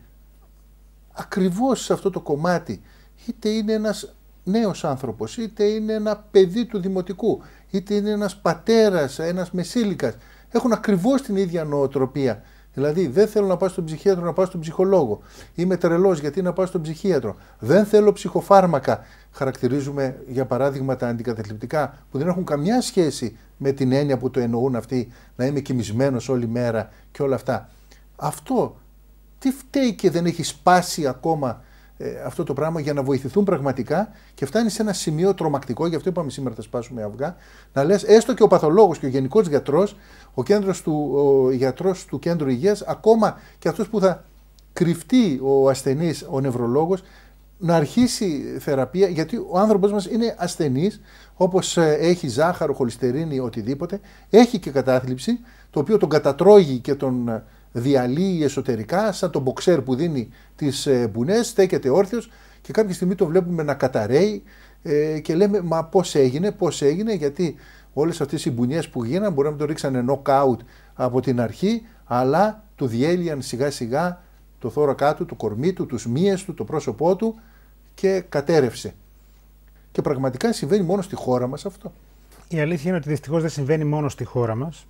ακριβώς σε αυτό το κομμάτι, είτε είναι ένας νέος άνθρωπος, είτε είναι ένα παιδί του δημοτικού, είτε είναι ένας πατέρας, ένας μεσήλικας, έχουν ακριβώς την ίδια νοοτροπία. Δηλαδή, δεν θέλω να πάω στον ψυχίατρο, να πάω στον ψυχολόγο. Είμαι τρελός, γιατί να πάω στον ψυχίατρο. Δεν θέλω ψυχοφάρμακα. Χαρακτηρίζουμε, για παράδειγμα, τα αντικαταθλιπτικά, που δεν έχουν καμιά σχέση με την έννοια που το εννοούν αυτοί, να είμαι κοιμισμένος όλη μέρα και όλα αυτά. Αυτό, τι φταίει και δεν έχει σπάσει ακόμα ε, αυτό το πράγμα για να βοηθηθούν πραγματικά, και φτάνει σε ένα σημείο τρομακτικό, γι' αυτό είπαμε σήμερα θα σπάσουμε αυγά, να λες έστω και ο παθολόγος και ο γενικός γιατρός, ο, κέντρος του, ο γιατρός του κέντρου υγείας, ακόμα και αυτός που θα κρυφτεί ο ασθενής, ο νευρολόγος, να αρχίσει θεραπεία, γιατί ο άνθρωπος μας είναι ασθενής, όπως έχει ζάχαρο, χολυστερίνη, οτιδήποτε, έχει και κατάθλιψη, το οποίο τον κατατρώγει και τον διαλύει εσωτερικά, σαν τον μποξέρ που δίνει τις μπουνές, στέκεται όρθιος και κάποια στιγμή το βλέπουμε να καταραίει ε, και λέμε μα πώς έγινε, πώς έγινε, γιατί όλες αυτές οι μπουνιές που γίναν μπορεί να το ρίξανε knockout από την αρχή, αλλά του διέλυαν σιγά σιγά το θώρακά του, το κορμί του, τους μύες του, το πρόσωπό του και κατέρευσε. Και πραγματικά συμβαίνει μόνο στη χώρα μας αυτό. Η αλήθεια είναι ότι δυστυχώς δεν συμβαίνει μόνο στη χώρα μας.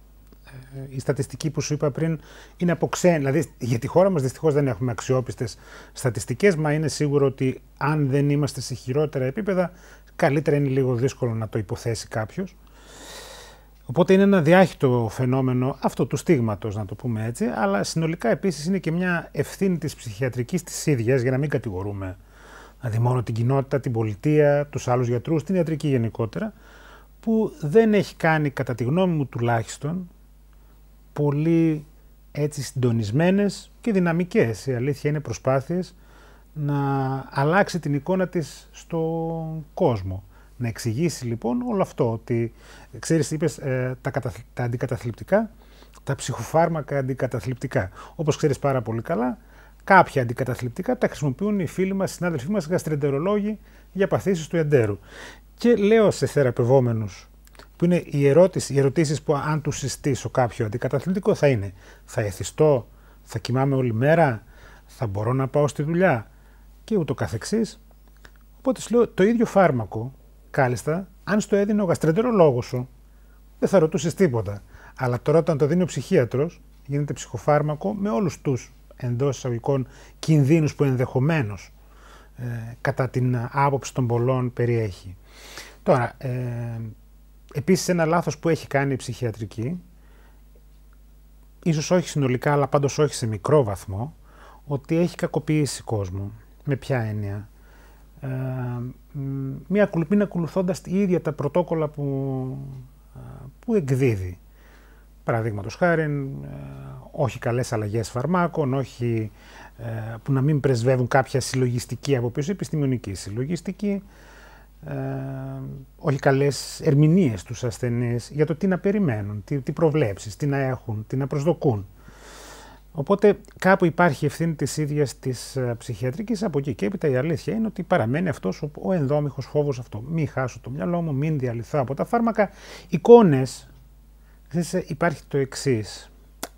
Η στατιστική που σου είπα πριν είναι από ξένη. Δηλαδή, για τη χώρα μας δυστυχώς δεν έχουμε αξιόπιστες στατιστικές, μα είναι σίγουρο ότι αν δεν είμαστε σε χειρότερα επίπεδα, καλύτερα είναι λίγο δύσκολο να το υποθέσει κάποιος. Οπότε είναι ένα διάχυτο φαινόμενο αυτό του στίγματος, να το πούμε έτσι, αλλά συνολικά επίσης είναι και μια ευθύνη της ψυχιατρικής της ίδιας, για να μην κατηγορούμε δηλαδή μόνο την κοινότητα, την πολιτεία, τους άλλους γιατρούς, την ιατρική γενικότερα, που δεν έχει κάνει, κατά τη γνώμη μου τουλάχιστον, πολύ έτσι συντονισμένες και δυναμικές, η αλήθεια είναι, προσπάθειες να αλλάξει την εικόνα της στον κόσμο. Να εξηγήσει λοιπόν όλο αυτό, ότι ξέρεις, είπες ε, τα, κατα... τα αντικαταθλιπτικά, τα ψυχοφάρμακα αντικαταθλιπτικά. Όπως ξέρεις πάρα πολύ καλά, κάποια αντικαταθλιπτικά τα χρησιμοποιούν οι φίλοι μας, οι συνάδελφοί μας, γαστρεντερολόγοι για παθήσεις του εντέρου. Και λέω σε θεραπευόμενους, που είναι οι, ερώτηση, οι ερωτήσεις που αν τους συστήσω κάποιο αντικαταθλιπτικό θα είναι: θα εθιστώ, θα κοιμάμαι όλη μέρα, θα μπορώ να πάω στη δουλειά και ούτω καθεξής. Οπότε σου λέω, το ίδιο φάρμακο, κάλλιστα, αν στο έδινε ο γαστρεντερολόγος σου, δεν θα ρωτούσες τίποτα. Αλλά τώρα όταν το δίνει ο ψυχίατρος, γίνεται ψυχοφάρμακο με όλους τους εντός εισαγωγικών κινδύνους που ενδεχομένως ε, κατά την άποψη των πολλών περιέχει. Τώρα, ε, επίσης ένα λάθος που έχει κάνει η ψυχιατρική, ίσως όχι συνολικά αλλά πάντως όχι σε μικρό βαθμό, ότι έχει κακοποιήσει κόσμο. Με ποια έννοια? Ε, μία μην ακολουθώντας η ίδια τα πρωτόκολλα που, που εκδίδει. Παραδείγματος χάρη, ε, όχι καλές αλλαγές φαρμάκων, όχι, ε, που να μην πρεσβεύουν κάποια συλλογιστική από πίσω, επιστημονική συλλογιστική, ε, όχι καλές ερμηνείες τους ασθενείς για το τι να περιμένουν, τι, τι προβλέψεις, τι να έχουν, τι να προσδοκούν. Οπότε κάπου υπάρχει ευθύνη της ίδιας της ψυχιατρικής, από εκεί και έπειτα η αλήθεια είναι ότι παραμένει αυτός ο, ο ενδόμηχος φόβος αυτό. Μην χάσω το μυαλό μου, μην διαλυθώ από τα φάρμακα. Εικόνες, ξέρεις, υπάρχει το εξής.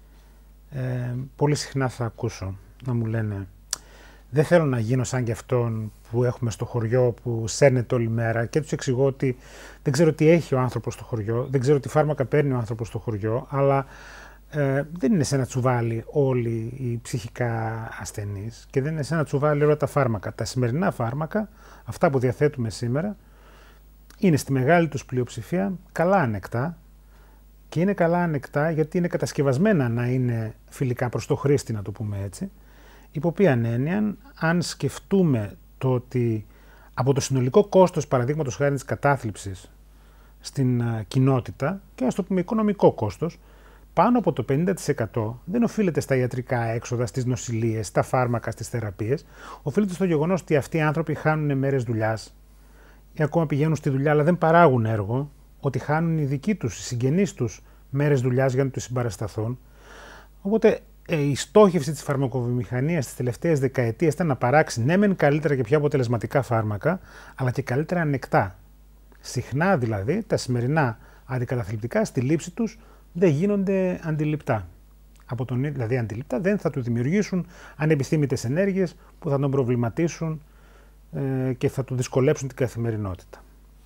Ε, πολύ συχνά θα ακούσω να μου λένε δεν θέλω να γίνω σαν και αυτόν που έχουμε στο χωριό που σέρνεται όλη μέρα, και τους εξηγώ ότι δεν ξέρω τι έχει ο άνθρωπος στο χωριό, δεν ξέρω τι φάρμακα παίρνει ο άνθρωπος στο χωριό, αλλά ε, δεν είναι σε ένα τσουβάλι όλοι οι ψυχικά ασθενείς και δεν είναι σε ένα τσουβάλι όλα τα φάρμακα. Τα σημερινά φάρμακα, αυτά που διαθέτουμε σήμερα, είναι στη μεγάλη τους πλειοψηφία καλά ανεκτά, και είναι καλά ανεκτά γιατί είναι κατασκευασμένα να είναι φιλικά προς το χρήστη, να το πούμε έτσι, υπό οποία έννοια, αν σκεφτούμε το ότι από το συνολικό κόστος, παραδείγματος χάρη της κατάθλιψης στην uh, κοινότητα, και ας το πούμε οικονομικό κόστος, πάνω από το πενήντα τοις εκατό δεν οφείλεται στα ιατρικά έξοδα, στις νοσηλείες, στα φάρμακα, στις θεραπείες, οφείλεται στο γεγονός ότι αυτοί οι άνθρωποι χάνουν μέρες δουλειάς ή ακόμα πηγαίνουν στη δουλειά αλλά δεν παράγουν έργο, ότι χάνουν οι δικοί τους, οι συγγενείς τους μέρες δουλειάς για να τους συμπαρασταθούν. Οπότε ε, η στόχευση της φαρμακοβιομηχανίας τις τελευταίες δεκαετίες ήταν να παράξει ναι μεν καλύτερα και πιο αποτελεσματικά φάρμακα, αλλά και καλύτερα ανεκτά. Συχνά δηλαδή τα σημερινά αντικαταθλιπτικά στη λήψη τους δεν γίνονται αντιληπτά. Από τον, δηλαδή αντιληπτά δεν θα του δημιουργήσουν ανεπιθύμητες ενέργειες που θα τον προβληματίσουν ε, και θα του δυσκολέψουν την καθημερινότητα.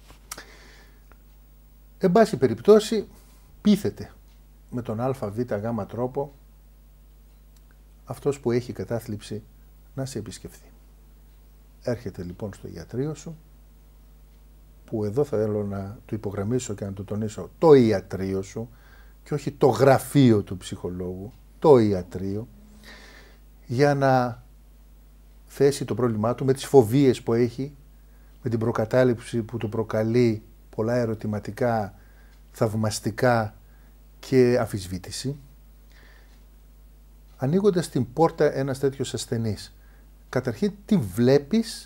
Εν πάση περιπτώσει, πείθεται με τον α, β, γ τρόπο αυτός που έχει κατάθλιψη να σε επισκεφθεί. Έρχεται λοιπόν στο ιατρείο σου, που εδώ θα θέλω να του υπογραμμίσω και να του τονίσω το ιατρείο σου και όχι το γραφείο του ψυχολόγου, το ιατρείο, για να θέσει το πρόβλημά του με τις φοβίες που έχει, με την προκατάληψη που του προκαλεί πολλά ερωτηματικά, θαυμαστικά και αμφισβήτηση, ανοίγοντας την πόρτα ένας τέτοιος ασθενής. Καταρχήν τι βλέπεις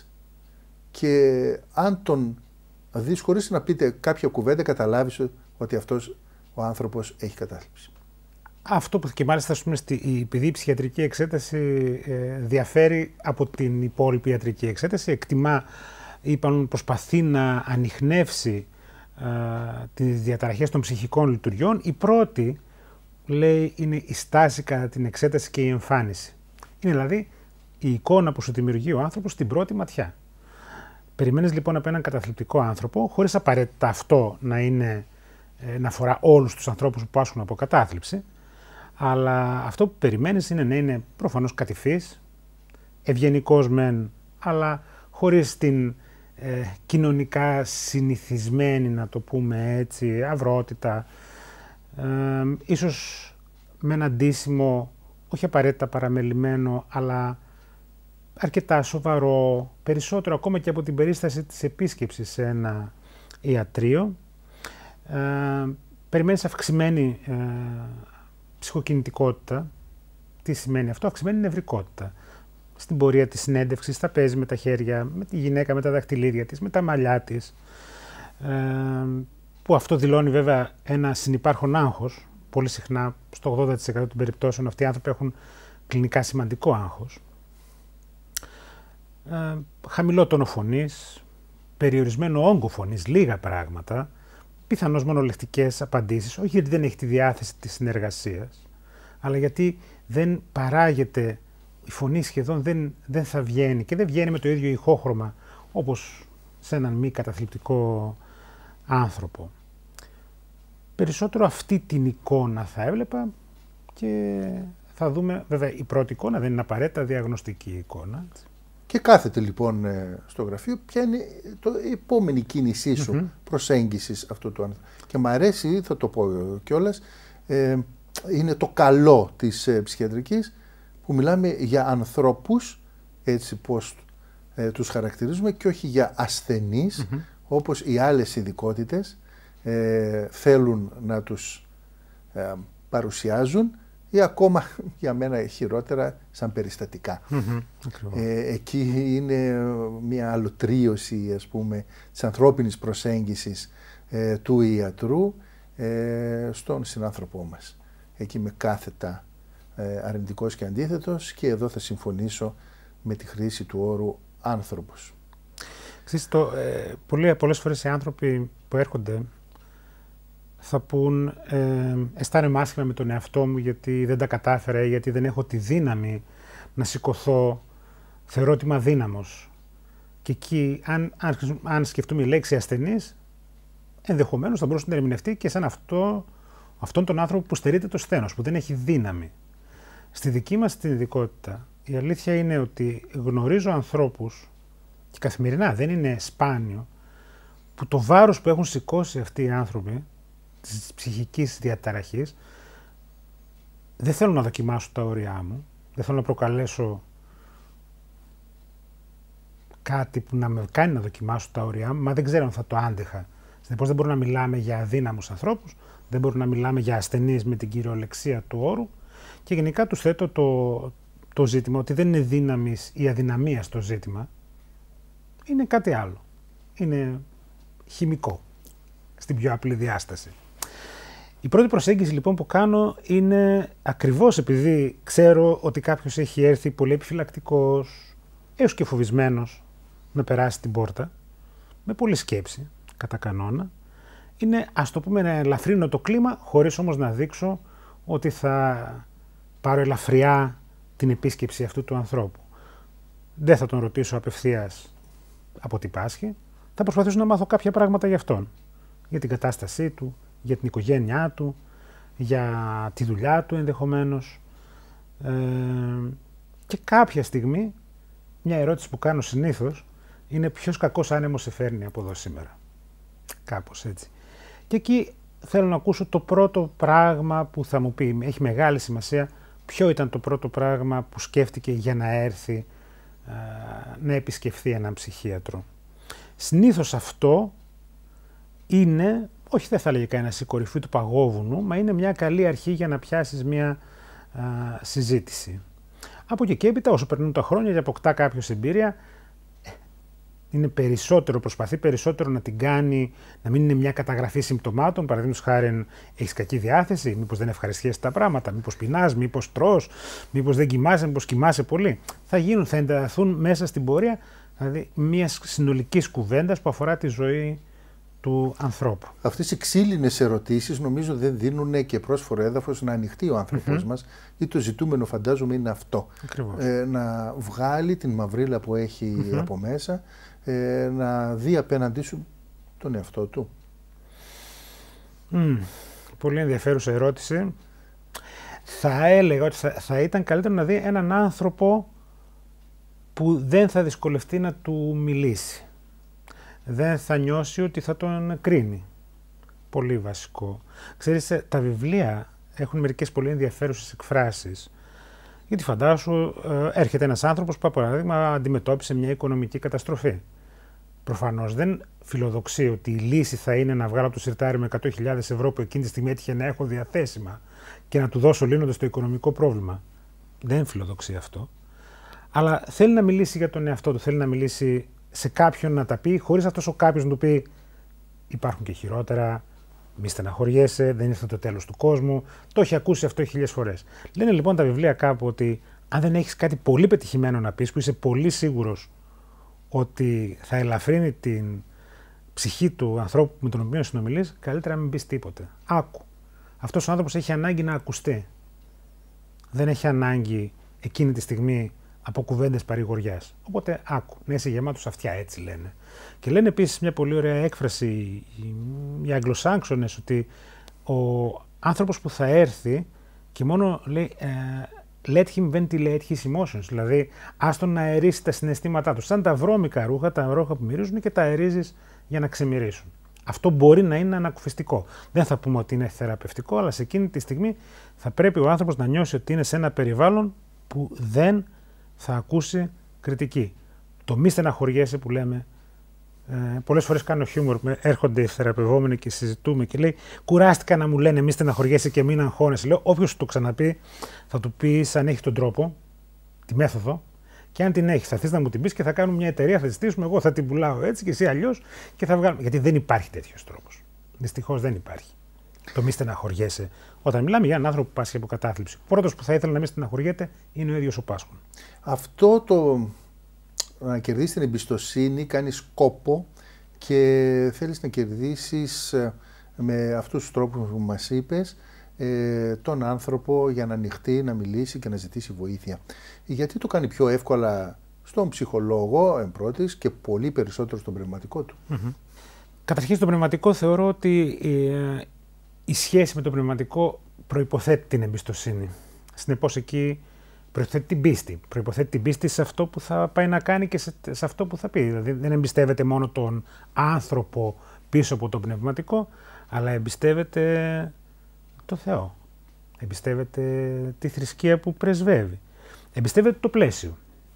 και αν τον δεις χωρίς να πείτε κάποια κουβέντα, καταλάβεις ότι αυτός ο άνθρωπος έχει κατάθλιψη. Αυτό που και μάλιστα ας πούμε, επειδή η ψυχιατρική εξέταση ε, διαφέρει από την υπόλοιπη ιατρική εξέταση, εκτιμά, είπαν, προσπαθεί να ανιχνεύσει ε, τις διαταραχές των ψυχικών λειτουργιών. Η πρώτη, λέει, είναι η στάση κατά την εξέταση και η εμφάνιση. Είναι δηλαδή η εικόνα που σου δημιουργεί ο άνθρωπος στην πρώτη ματιά. Περιμένεις λοιπόν από έναν καταθλιπτικό άνθρωπο, χωρίς απαραίτητα αυτό να, είναι, ε, να αφορά όλους τους ανθρώπους που πάσχουν από κατάθλιψη, αλλά αυτό που περιμένεις είναι να είναι προφανώς κατηφής, ευγενικός μεν, αλλά χωρίς την ε, κοινωνικά συνηθισμένη, να το πούμε έτσι, αυρότητα, ε, ίσως με ένα ντύσιμο, όχι απαραίτητα παραμελημένο, αλλά αρκετά σοβαρό, περισσότερο ακόμα και από την περίσταση της επίσκεψης σε ένα ιατρείο. Ε, περιμένεις αυξημένη ε, ψυχοκινητικότητα. Τι σημαίνει αυτό? Αυξημένη νευρικότητα. Στην πορεία της συνέντευξης θα παίζει με τα χέρια, με τη γυναίκα, με τα δαχτυλίδια της, με τα μαλλιά της, ε, που αυτό δηλώνει βέβαια ένα συνυπάρχον άγχος. Πολύ συχνά, στο ογδόντα τοις εκατό των περιπτώσεων, αυτοί οι άνθρωποι έχουν κλινικά σημαντικό άγχος. Ε, χαμηλό τόνο φωνής, περιορισμένο όγκο φωνής, λίγα πράγματα, πιθανώς μονολεκτικές απαντήσεις, όχι γιατί δεν έχει τη διάθεση της συνεργασίας, αλλά γιατί δεν παράγεται, η φωνή σχεδόν δεν, δεν θα βγαίνει και δεν βγαίνει με το ίδιο ηχόχρωμα όπως σε έναν μη καταθλιπτικό άνθρωπο. περισσότερο αυτή την εικόνα θα έβλεπα και θα δούμε, βέβαια η πρώτη εικόνα δεν είναι απαραίτητα διαγνωστική εικόνα. Και κάθεται λοιπόν στο γραφείο, ποια είναι το, η επόμενη κίνησή σου mm-hmm. προσέγγισης αυτού του άνθρωπου. Και μου αρέσει, θα το πω κιόλας, ε, είναι το καλό της ε, ψυχιατρικής, που μιλάμε για ανθρώπους, έτσι πώς ε, τους χαρακτηρίζουμε, και όχι για ασθενείς, mm-hmm. όπως οι άλλες ειδικότητες ε, θέλουν να τους ε, παρουσιάζουν, ή ακόμα για μένα χειρότερα σαν περιστατικά. Mm-hmm. Ε, εκεί είναι μια αλωτρίωση, ας πούμε, της ανθρώπινης προσέγγισης ε, του ιατρού ε, στον συνάνθρωπό μας. Εκεί με κάθετα ε, αρνητικός και αντίθετος, και εδώ θα συμφωνήσω με τη χρήση του όρου άνθρωπος. Ξέρεις, το, ε, πολλές, πολλές φορές οι άνθρωποι που έρχονται θα πούν ε, αισθάνομαι άσχημα με τον εαυτό μου γιατί δεν τα κατάφερα, γιατί δεν έχω τη δύναμη να σηκωθώ, θεωρώ ότι είμαι αδύναμος. Και εκεί, αν, αν, αν σκεφτούμε η λέξη ασθενής, ενδεχομένως θα μπορούσε να ερμηνευτεί και σαν αυτό, αυτόν τον άνθρωπο που στερείται το σθένος, που δεν έχει δύναμη. Στη δική μας την ειδικότητα, η αλήθεια είναι ότι γνωρίζω ανθρώπους, και καθημερινά δεν είναι σπάνιο, που το βάρος που έχουν σηκώσει αυτοί οι άνθρωποι της ψυχικής διαταραχής, δεν θέλω να δοκιμάσω τα όρια μου, δεν θέλω να προκαλέσω κάτι που να με κάνει να δοκιμάσω τα όρια μου, μα δεν ξέρω αν θα το άντεχα. Συνεπώς δεν μπορούμε να μιλάμε για αδύναμους ανθρώπους, δεν μπορούμε να μιλάμε για ασθενείς με την κυριολεξία του όρου, και γενικά τους θέτω το, το ζήτημα ότι δεν είναι δύναμης ή αδυναμίας το ζήτημα, είναι κάτι άλλο. Είναι χημικό, στην πιο απλή διάσταση. Η πρώτη προσέγγιση λοιπόν που κάνω είναι ακριβώς επειδή ξέρω ότι κάποιος έχει έρθει πολύ επιφυλακτικός, έως και φοβισμένος να περάσει την πόρτα, με πολλή σκέψη, κατά κανόνα, είναι, ας το πούμε, να ελαφρύνω το κλίμα, χωρίς όμως να δείξω ότι θα πάρω ελαφριά την επίσκεψη αυτού του ανθρώπου. Δεν θα τον ρωτήσω απευθείας από τι πάσχει, θα προσπαθήσω να μάθω κάποια πράγματα για αυτόν, για την κατάστασή του, για την οικογένειά του, για τη δουλειά του ενδεχομένως. Ε, και κάποια στιγμή, μια ερώτηση που κάνω συνήθως είναι ποιος κακός άνεμος σε φέρνει από εδώ σήμερα. Κάπως έτσι. Και εκεί θέλω να ακούσω το πρώτο πράγμα που θα μου πει. Έχει μεγάλη σημασία ποιο ήταν το πρώτο πράγμα που σκέφτηκε για να έρθει ε, να επισκεφθεί έναν ψυχίατρο. Συνήθως αυτό είναι, όχι δεν θα έλεγε κανένας η κορυφή του παγόβουνου, μα είναι μια καλή αρχή για να πιάσεις μια α, συζήτηση. Από εκεί και έπειτα, όσο περνούν τα χρόνια και αποκτά κάποιος εμπειρία, είναι περισσότερο, προσπαθεί περισσότερο να την κάνει, να μην είναι μια καταγραφή συμπτωμάτων. Παραδείγματος χάριν, έχεις κακή διάθεση, μήπως δεν ευχαριστιέσαι τα πράγματα, μήπως πεινάς, μήπως τρως, μήπως δεν κοιμάσαι, μήπως κοιμάσαι πολύ. Θα γίνουν, θα ενταθούν μέσα στην πορεία, δηλαδή μια συνολική κουβέντα που αφορά τη ζωή του ανθρώπου. Αυτές οι ξύλινες ερωτήσεις νομίζω δεν δίνουν και πρόσφορο έδαφος να ανοιχτεί ο άνθρωπός mm-hmm. μας, ή το ζητούμενο φαντάζομαι είναι αυτό. Ε, να βγάλει την μαυρίλα που έχει mm-hmm. από μέσα, ε, να δει απέναντί σου τον εαυτό του. Mm. Πολύ ενδιαφέρουσα ερώτηση. Θα έλεγα ότι θα, θα ήταν καλύτερο να δει έναν άνθρωπο που δεν θα δυσκολευτεί να του μιλήσει. Δεν θα νιώσει ότι θα τον κρίνει. Πολύ βασικό. Ξέρεις, τα βιβλία έχουν μερικές πολύ ενδιαφέρουσες εκφράσεις. Γιατί φαντάσου, έρχεται ένας άνθρωπος που, από παράδειγμα, αντιμετώπισε μια οικονομική καταστροφή. Προφανώς δεν φιλοδοξεί ότι η λύση θα είναι να βγάλω από το σιρτάρι με εκατό χιλιάδες ευρώ που εκείνη τη στιγμή έτυχε να έχω διαθέσιμα και να του δώσω λύνοντας το οικονομικό πρόβλημα. Δεν φιλοδοξεί αυτό. Αλλά θέλει να μιλήσει για τον εαυτό του, θέλει να μιλήσει σε κάποιον να τα πει, χωρίς αυτός ο κάποιος να του πει υπάρχουν και χειρότερα, μη στεναχωριέσαι, δεν ήρθε το τέλος του κόσμου. Το έχει ακούσει αυτό χίλιες φορές. Λένε λοιπόν τα βιβλία κάπου ότι αν δεν έχεις κάτι πολύ πετυχημένο να πεις, που είσαι πολύ σίγουρος ότι θα ελαφρύνει την ψυχή του ανθρώπου με τον οποίο συνομιλείς, καλύτερα να μην πεις τίποτε. Άκου. Αυτός ο άνθρωπος έχει ανάγκη να ακουστεί. Δεν έχει ανάγκη εκείνη τη στιγμή από κουβέντες παρηγοριάς. Οπότε άκου, να είσαι γεμάτος αυτιά, έτσι λένε. Και λένε επίσης μια πολύ ωραία έκφραση οι Αγγλοσάξονες, ότι ο άνθρωπος που θα έρθει και μόνο λέει ε, let him ventilate his emotions, δηλαδή άστον να αερίσει τα συναισθήματά του. Σαν τα βρώμικα ρούχα, τα ρούχα που μυρίζουν και τα αερίζεις για να ξεμυρίσουν. Αυτό μπορεί να είναι ανακουφιστικό. Δεν θα πούμε ότι είναι θεραπευτικό, αλλά σε εκείνη τη στιγμή θα πρέπει ο άνθρωπος να νιώσει ότι είναι σε ένα περιβάλλον που δεν θα ακούσει κριτική. Το μη στεναχωριέσαι που λέμε, ε, πολλές φορές κάνω χιούμορ, έρχονται οι θεραπευόμενοι και συζητούμε και λέει κουράστηκα να μου λένε μη στεναχωριέσαι και μην αγχώνεσαι. Λέω όποιος το ξαναπεί θα του πεις αν έχει τον τρόπο, τη μέθοδο, και αν την έχει θα θες να μου την πεις και θα κάνουμε μια εταιρεία, θα τη στήσουμε, εγώ θα την πουλάω έτσι και εσύ αλλιώς και θα βγάλουμε. Γιατί δεν υπάρχει τέτοιος τρόπος. Δυστυχώς δεν υπάρχει. Το μη στεναχωριέσαι. Όταν μιλάμε για έναν άνθρωπο που πάσχει από κατάθλιψη, ο πρώτος που θα ήθελε να μην στεναχωριέται είναι ο ίδιος ο πάσχων. Αυτό το να κερδίσεις την εμπιστοσύνη κάνεις κόπο και θέλεις να κερδίσεις με αυτούς τους τρόπους που μας είπες τον άνθρωπο για να ανοιχτεί, να μιλήσει και να ζητήσει βοήθεια. Γιατί το κάνει πιο εύκολα στον ψυχολόγο εν πρώτης και πολύ περισσότερο στον πνευματικό του. Mm-hmm. Καταρχήν στον πνευματικό θεωρώ ότι ε, η σχέση με το πνευματικό προϋποθέτει την εμπιστοσύνη. Συνεπώς εκεί προϋποθέτει την πίστη. Προϋποθέτει την πίστη σε αυτό που θα πάει να κάνει και σε, σε αυτό που θα πει. Δηλαδή δεν εμπιστεύεται μόνο τον άνθρωπο πίσω από το πνευματικό, αλλά εμπιστεύεται το Θεό. Εμπιστεύεται τη θρησκεία που πρεσβεύει. Εμπιστεύεται το πλαίσιο.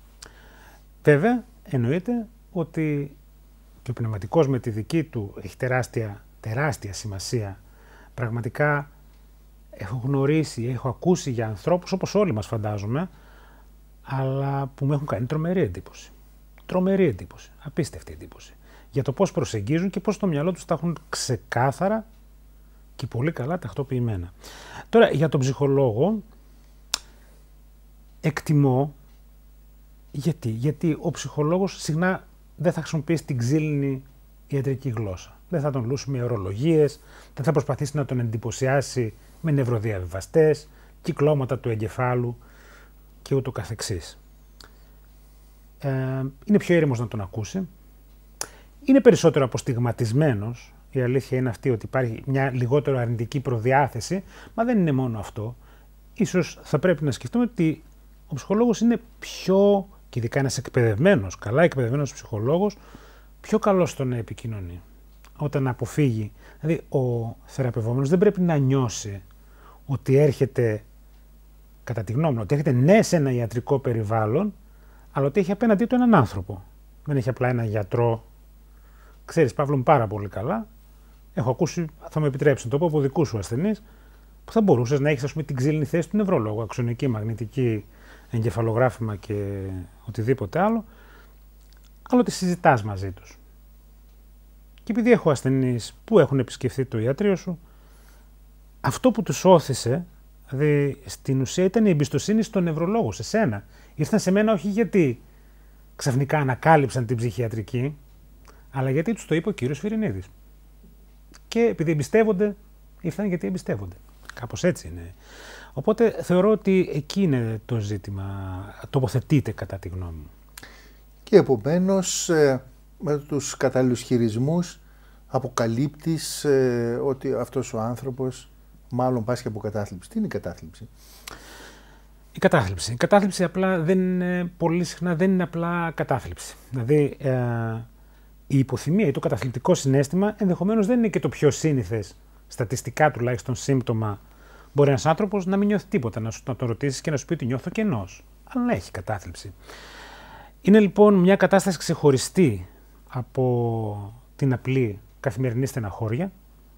Βέβαια, εννοείται ότι και ο πνευματικός με τη δική του έχει τεράστια, τεράστια σημασία. Πραγματικά έχω γνωρίσει, έχω ακούσει για ανθρώπους, όπως όλοι μας φαντάζομαι, αλλά που μου έχουν κάνει τρομερή εντύπωση. Τρομερή εντύπωση, απίστευτη εντύπωση. Για το πώς προσεγγίζουν και πώς στο μυαλό τους τα έχουν ξεκάθαρα και πολύ καλά τακτοποιημένα. Τώρα, για τον ψυχολόγο, εκτιμώ, γιατί, γιατί ο ψυχολόγος συχνά δεν θα χρησιμοποιήσει την ξύλινη ιατρική γλώσσα. Δεν θα τον λούσει με ορολογίες, δεν θα προσπαθήσει να τον εντυπωσιάσει με νευροδιαβιβαστές, κυκλώματα του εγκεφάλου και ούτω καθεξής. Ε, είναι πιο ήρεμος να τον ακούσει. Είναι περισσότερο αποστιγματισμένος. Η αλήθεια είναι αυτή ότι υπάρχει μια λιγότερο αρνητική προδιάθεση, μα δεν είναι μόνο αυτό. Ίσως θα πρέπει να σκεφτούμε ότι ο ψυχολόγος είναι πιο, και ειδικά ένας εκπαιδευμένος, καλά εκπαιδευμένος ψυχολόγος, πιο καλός στο να επικοινωνεί. Όταν αποφύγει, δηλαδή ο θεραπευόμενος δεν πρέπει να νιώσει ότι έρχεται, κατά τη γνώμη μου, ότι έρχεται ναι σε ένα ιατρικό περιβάλλον, αλλά ότι έχει απέναντί του έναν άνθρωπο. Δεν έχει απλά έναν γιατρό. Ξέρεις, Παύλο, μου πάρα πολύ καλά. Έχω ακούσει, θα μου επιτρέψει να το πω, από δικούς σου ασθενείς, που θα μπορούσες να έχεις, ας πούμε, την ξύλινη θέση του νευρολόγου, αξονική, μαγνητική, εγκεφαλογράφημα και οτιδήποτε άλλο, αλλά ότι συζητάς μαζί τους. Και επειδή έχω ασθενείς που έχουν επισκεφθεί το ιατρείο σου, αυτό που τους όθησε, δηλαδή στην ουσία ήταν η εμπιστοσύνη στον νευρολόγο, σε σένα. Ήρθαν σε μένα όχι γιατί ξαφνικά ανακάλυψαν την ψυχιατρική, αλλά γιατί τους το είπε ο κύριος Φιρινίδης. Και επειδή εμπιστεύονται, ήρθαν γιατί εμπιστεύονται. Κάπως έτσι είναι. Οπότε θεωρώ ότι εκεί είναι το ζήτημα, τοποθετείται κατά τη γνώμη μου. Και επομένως με τους κατάλληλους χειρισμούς αποκαλύπτεις ε, ότι αυτός ο άνθρωπος μάλλον πάσχει από κατάθλιψη. Τι είναι η κατάθλιψη? Η κατάθλιψη. Η κατάθλιψη απλά δεν είναι, πολύ συχνά δεν είναι απλά κατάθλιψη. Δηλαδή ε, η υποθυμία ή το καταθλιπτικό συναίσθημα ενδεχομένως δεν είναι και το πιο σύνηθες, στατιστικά τουλάχιστον, σύμπτωμα. Μπορεί ένας άνθρωπος να μην νιώθει τίποτα, να, σου, να τον ρωτήσεις και να σου πει ότι νιώθω κενός, αλλά να έχει κατάθλιψη. Είναι λοιπόν μια κατάσταση ξεχωριστή από την απλή καθημερινή στεναχώρια.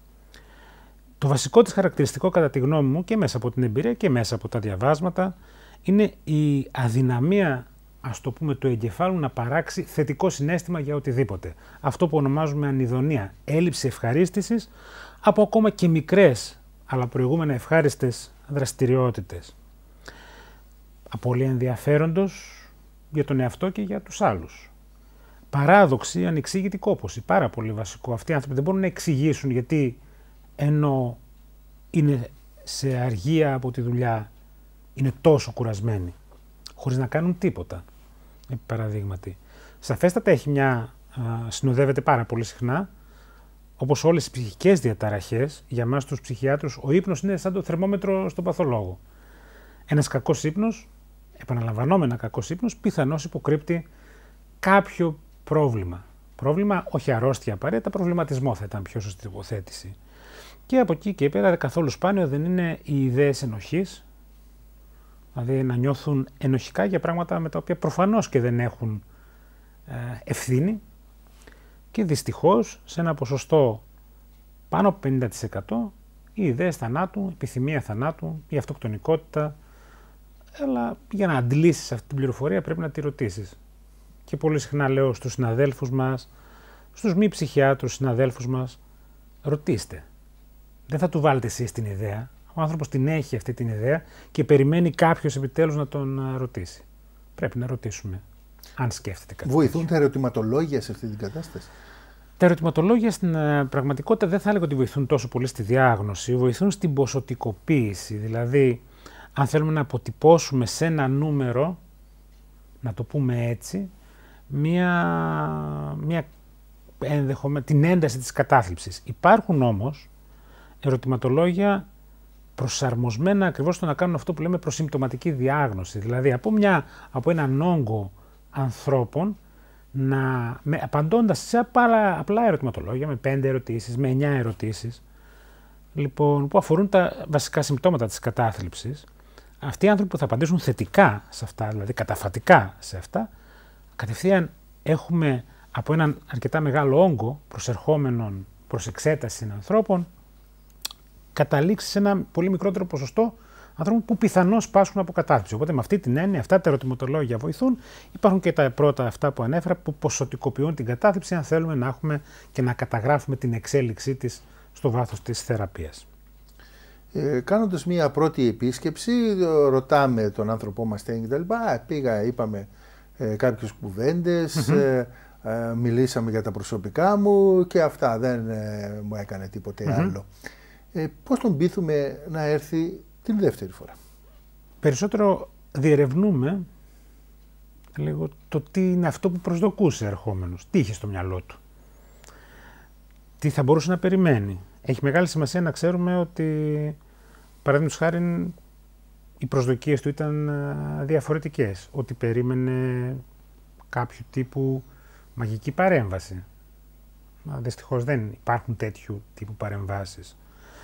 Το βασικό της χαρακτηριστικό, κατά τη γνώμη μου, και μέσα από την εμπειρία και μέσα από τα διαβάσματα, είναι η αδυναμία, ας το πούμε, του εγκεφάλου να παράξει θετικό συναίσθημα για οτιδήποτε. Αυτό που ονομάζουμε ανιδονία, έλλειψη ευχαρίστησης από ακόμα και μικρές, αλλά προηγούμενα ευχάριστες δραστηριότητες. Απώλεια ενδιαφέροντος για τον εαυτό και για τους άλλους. Παράδοξη, ανεξήγητη κόπωση, πάρα πολύ βασικό. Αυτοί οι άνθρωποι δεν μπορούν να εξηγήσουν γιατί, ενώ είναι σε αργία από τη δουλειά, είναι τόσο κουρασμένοι, χωρίς να κάνουν τίποτα. Επί παραδείγματι. Σαφέστατα έχει μια, α, συνοδεύεται πάρα πολύ συχνά όπως όλες οι ψυχικές διαταραχές, για εμάς τους ψυχιάτρους, ο ύπνος είναι σαν το θερμόμετρο στον παθολόγο. Ένας κακός ύπνος, επαναλαμβανόμενα κακός ύπνος, πιθανώς υποκρύπτει κάποιο πρόβλημα. Πρόβλημα, όχι αρρώστια απαραίτητα, προβληματισμό θα ήταν πιο σωστή τοποθέτηση. Και από εκεί και πέρα, καθόλου σπάνιο δεν είναι οι ιδέες ενοχής, δηλαδή να νιώθουν ενοχικά για πράγματα με τα οποία προφανώς και δεν έχουν ε, ευθύνη, και δυστυχώς σε ένα ποσοστό πάνω από πενήντα τοις εκατό οι ιδέες θανάτου, επιθυμία θανάτου, η αυτοκτονικότητα, αλλά για να αντλήσεις αυτή την πληροφορία πρέπει να τη ρωτήσεις. Και πολύ συχνά λέω στους συναδέλφους μας, στους μη ψυχιάτρους συναδέλφους μας, ρωτήστε. Δεν θα του βάλετε εσείς την ιδέα. Ο άνθρωπος την έχει αυτή την ιδέα και περιμένει κάποιος επιτέλους να τον ρωτήσει. Πρέπει να ρωτήσουμε, αν σκέφτεται κάτι. Βοηθούν τέτοιο. τα ερωτηματολόγια σε αυτή την κατάσταση? Τα ερωτηματολόγια στην πραγματικότητα δεν θα έλεγα ότι βοηθούν τόσο πολύ στη διάγνωση, βοηθούν στην ποσοτικοποίηση. Δηλαδή, αν θέλουμε να αποτυπώσουμε σε ένα νούμερο, να το πούμε έτσι, μία, μία ενδεχομε... την ένταση της κατάθλιψης. Υπάρχουν όμως ερωτηματολόγια προσαρμοσμένα ακριβώς στο να κάνουν αυτό που λέμε προσυμπτωματική διάγνωση. Δηλαδή, από, μια, από έναν όγκο ανθρώπων, να, με, απαντώντας σε απλά, απλά ερωτηματολόγια, με πέντε ερωτήσεις, με εννιά ερωτήσεις, λοιπόν, που αφορούν τα βασικά συμπτώματα της κατάθλιψης, αυτοί οι άνθρωποι που θα απαντήσουν θετικά σε αυτά, δηλαδή καταφατικά σε αυτά, κατευθείαν έχουμε από έναν αρκετά μεγάλο όγκο προσερχόμενων προς εξέταση ανθρώπων, καταλήξει σε ένα πολύ μικρότερο ποσοστό ανθρώπων που πιθανώς πάσχουν από κατάθλιψη. Οπότε με αυτή την έννοια, αυτά τα ερωτηματολόγια βοηθούν. Υπάρχουν και τα πρώτα αυτά που ανέφερα που ποσοτικοποιούν την κατάθλιψη, αν θέλουμε να έχουμε και να καταγράφουμε την εξέλιξή της στο βάθος της θεραπείας. Ε, κάνοντας μία πρώτη επίσκεψη, ρωτάμε τον άνθρωπό μας τι και τα πήγα, είπαμε ε, κάποιες κουβέντες, mm-hmm. ε, ε, μιλήσαμε για τα προσωπικά μου και αυτά, δεν ε, μου έκανε τίποτε mm-hmm. άλλο. Ε, πώς τον πείθουμε να έρθει την δεύτερη φορά? Περισσότερο διερευνούμε λίγο το τι είναι αυτό που προσδοκούσε ερχόμενος, τι είχε στο μυαλό του, τι θα μπορούσε να περιμένει. Έχει μεγάλη σημασία να ξέρουμε ότι, παραδείγματος χάριν, οι προσδοκίες του ήταν διαφορετικές, ότι περίμενε κάποιο τύπου μαγική παρέμβαση. Δυστυχώς δεν υπάρχουν τέτοιου τύπου παρεμβάσεις.